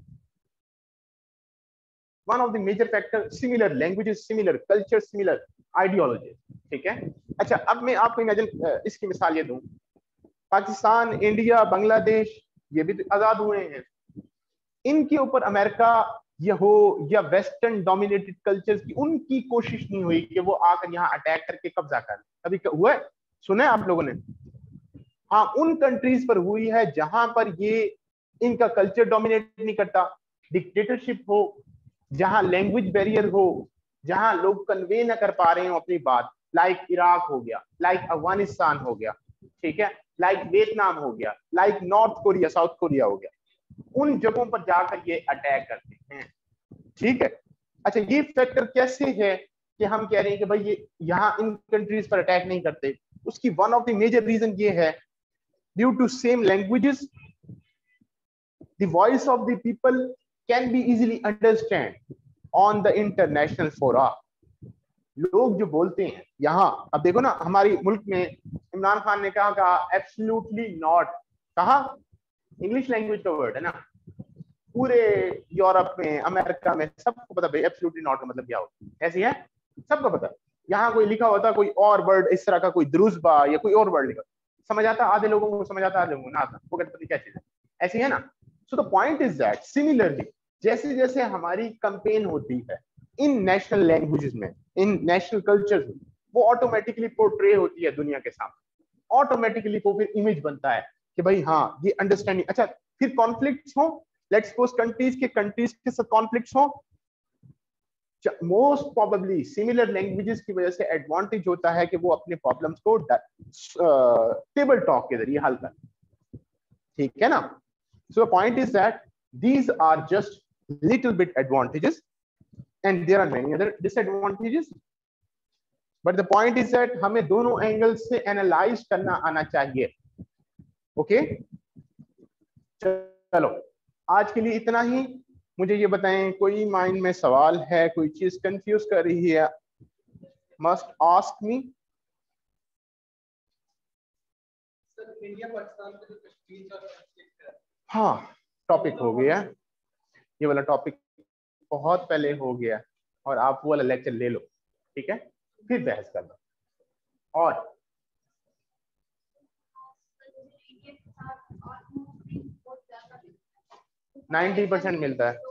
One of the major factor, similar languages, similar culture, similar ideology, ठीक है। अच्छा, अब मैं आपको इमेजिन इसकी मिसाल ये दूं, पाकिस्तान, इंडिया, बांग्लादेश, ये भी तो आजाद हुए हैं, इनके ऊपर अमेरिका या हो या वेस्टर्न डोमिनेटेड कल्चर्स की उनकी कोशिश नहीं हुई कि वो आकर यहाँ अटैक करके कब्जा कर, कभी हुआ है? सुना है आप लोगों ने? हाँ, उन कंट्रीज पर हुई है जहां पर ये इनका कल्चर डोमिनेट नहीं करता, डिक्टेटरशिप हो, जहां लैंग्वेज बैरियर हो, जहां लोग कन्वे ना कर पा रहे हो अपनी बात, लाइक इराक हो गया, लाइक अफगानिस्तान हो गया, ठीक है, लाइक वियतनाम हो गया, like North Korea, South Korea हो गया, उन जगहों पर जाकर ये अटैक करते हैं, ठीक है। अच्छा, ये फैक्टर कैसे है कि हम कह रहे हैं कि भाई ये यहाँ इन कंट्रीज पर अटैक नहीं करते? उसकी one of the major reason ये है, due to same languages, the voice of the people can be easily understand on the international fora. लोग जो बोलते हैं यहाँ, अब देखो ना, हमारी मुल्क में इमरान खान ने कहा एब्सोल्युटली नॉट, कहा, इंग्लिश लैंग्वेज का वर्ड है ना, पूरे यूरोप में, अमेरिका में सबको पता भाई एब्सोल्युटली नॉट का मतलब क्या होता है, ऐसी है, सबको पता। यहाँ कोई लिखा होता कोई और वर्ड इस तरह का, कोई द्रुजबा या कोई और वर्ड लिखा, समझ आता, आधे लोगों को समझ आता, आधे लोगों को ना आता, वो कहते पता क्या चीज है, ऐसी है ना। So the point is that similarly, जैसे जैसे हमारी कंपेन होती है इन नेशनल लैंग्वेजेस में, इन नेशनल कल्चर्स में, वो ऑटोमेटिकली पोर्ट्रे होती है दुनिया के सामने, ऑटोमेटिकली वो फिर इमेज बनता है कि भाई हाँ ये अंडरस्टैंडिंग। अच्छा, फिर कॉन्फ्लिक्ट्स हो, लेट्स सपोज कंट्रीज के साथ कॉन्फ्लिक्ट्स हो, मोस्ट प्रोबेबली सिमिलर लैंग्वेजेस की वजह से एडवांटेज होता है कि वो अपने प्रॉब्लम्स को टेबल टॉक के जरिए हल कर, ठीक है ना। So the point is that these are just little bit advantages and there are many other disadvantages, but the point is that हमें दोनों एंगल्स से एनालाइज करना आना चाहिए, ओके। चलो, आज के लिए इतना ही। मुझे ये बताएं, कोई माइंड में सवाल है, कोई चीज कंफ्यूज कर रही है, must ask me. India Pakistan में जो कश्मीर का कॉन्फ्लिक्ट है, हाँ, टॉपिक हो गया, ये वाला टॉपिक बहुत पहले हो गया, और आप वो वाला लेक्चर ले लो, ठीक है, फिर बहस करना। और 90% मिलता है।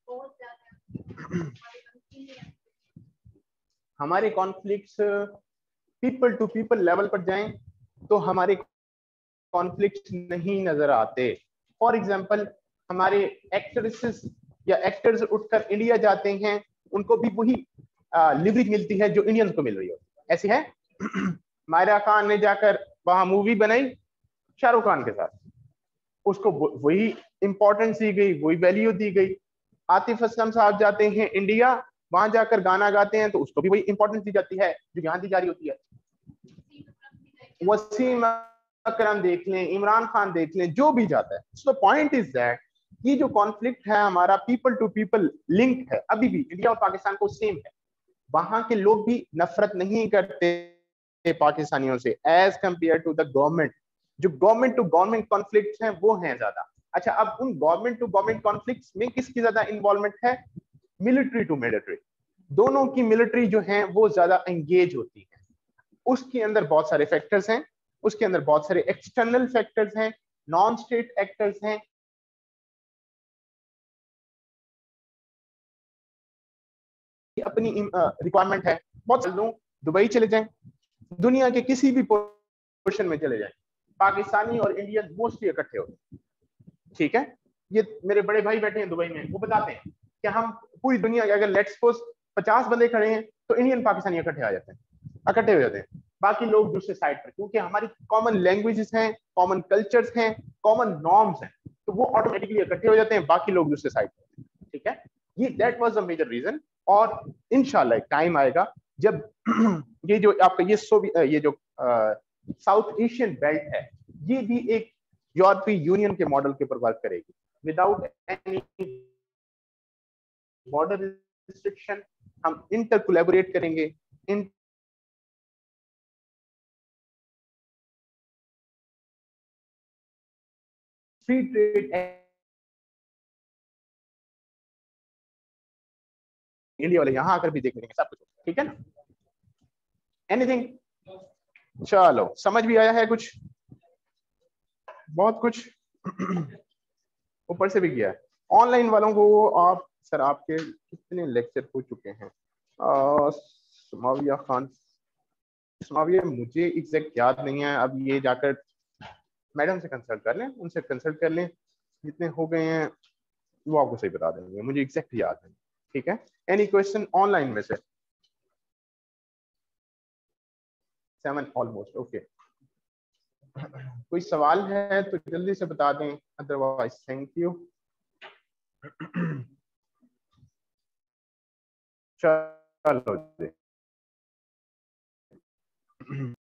हमारे conflicts people to people level पर जाएं तो हमारे कॉन्फ्लिक्ट नहीं नजर आते। फॉर एग्जाम्पल, हमारे एक्ट्रेसेस या एक्टर्स उठकर इंडिया जाते हैं, उनको भी वही लिवरेज मिलती है जो इंडियंस को मिल रही हो। ऐसी है मायरा खान ने जाकर वहां मूवी बनाई शाहरुख खान के साथ, उसको वही इंपॉर्टेंस दी गई, वही वैल्यू दी गई। आतिफ असलम साहब जाते हैं इंडिया, वहां जाकर गाना गाते हैं तो उसको भी वही इंपॉर्टेंस दी जाती है जो यहाँ दी जा रही होती है। वसीम अकरम देख लें, इमरान खान देख लें, जो भी जाता है। सो पॉइंट इज दैट ये जो कॉन्फ्लिक्ट है हमारा पीपल टू पीपल लिंक है, अभी भी इंडिया और पाकिस्तान को सेम है। वहां के लोग भी नफरत नहीं करते पाकिस्तानियों से as compare to the government. जो गवर्नमेंट टू गवर्नमेंट कॉन्फ्लिक्ट हैं वो हैं ज्यादा। अच्छा, अब उन गवर्नमेंट टू गवर्नमेंट कॉन्फ्लिक्ट्स में किसकी ज्यादा इन्वॉल्वमेंट है? मिलिट्री टू मिलिट्री, दोनों की मिलिट्री जो है वो ज्यादा एंगेज होती है। उसके अंदर बहुत सारे फैक्टर्स हैं, उसके अंदर बहुत सारे एक्सटर्नल फैक्टर्स हैं, नॉन स्टेट एक्टर्स हैं, अपनी रिक्वायरमेंट है। बहुत लोग दुबई चले जाएं, दुनिया के किसी भी पोर्शन में चले जाएं, पाकिस्तानी और इंडियन मोस्टली इकट्ठे होते हैं। ठीक है, ये मेरे बड़े भाई बैठे हैं दुबई में, वो बताते हैं कि हम पूरी दुनिया के अगर लेट्स सपोज 50 बंदे खड़े हैं तो इंडियन पाकिस्तानी इकट्ठे आ जाते हैं, इकट्ठे हो जाते हैं। बाकी लोग दूसरे साइड पर, क्योंकि हमारी कॉमन लैंग्वेजेस हैं, कॉमन कल्चर्स हैं, कॉमन नॉर्म्स हैं, तो वो ऑटोमेटिकली इकट्ठे हो जाते हैं, बाकी लोग दूसरे साइड पर। ठीक है, ये that was the major reason. और इंशाल्लाह टाइम आएगा जब ये जो आपका ये जो साउथ एशियन बेल्ट है ये भी एक यूरोपीय यूनियन के मॉडल के ऊपर वर्क करेगी, विदाउट एनी बॉर्डर रिस्ट्रिक्शन। हम इंटर कोलैबोरेट करेंगे, फ्री ट्रेड इंडिया वाले यहां आकर भी देख लेंगे सब कुछ। ठीक है ना? एनीथिंग? चलो, समझ भी आया है कुछ, बहुत कुछ ऊपर से भी किया है। ऑनलाइन वालों को आप सर आपके कितने लेक्चर हो चुके हैं? समाविया खान, समाविया मुझे एग्जैक्ट याद नहीं है, अब ये जाकर मैडम से कंसल्ट कर लें, उनसे कंसल्ट कर लें, जितने हो गए हैं वो आपको सही बता देंगे, मुझे एग्जैक्ट याद नहीं। ठीक है, एनी क्वेश्चन ऑनलाइन में से? 7 ऑलमोस्ट, ओके। कोई सवाल है तो जल्दी से बता दें, अदरवाइज थैंक यू। चलो जी।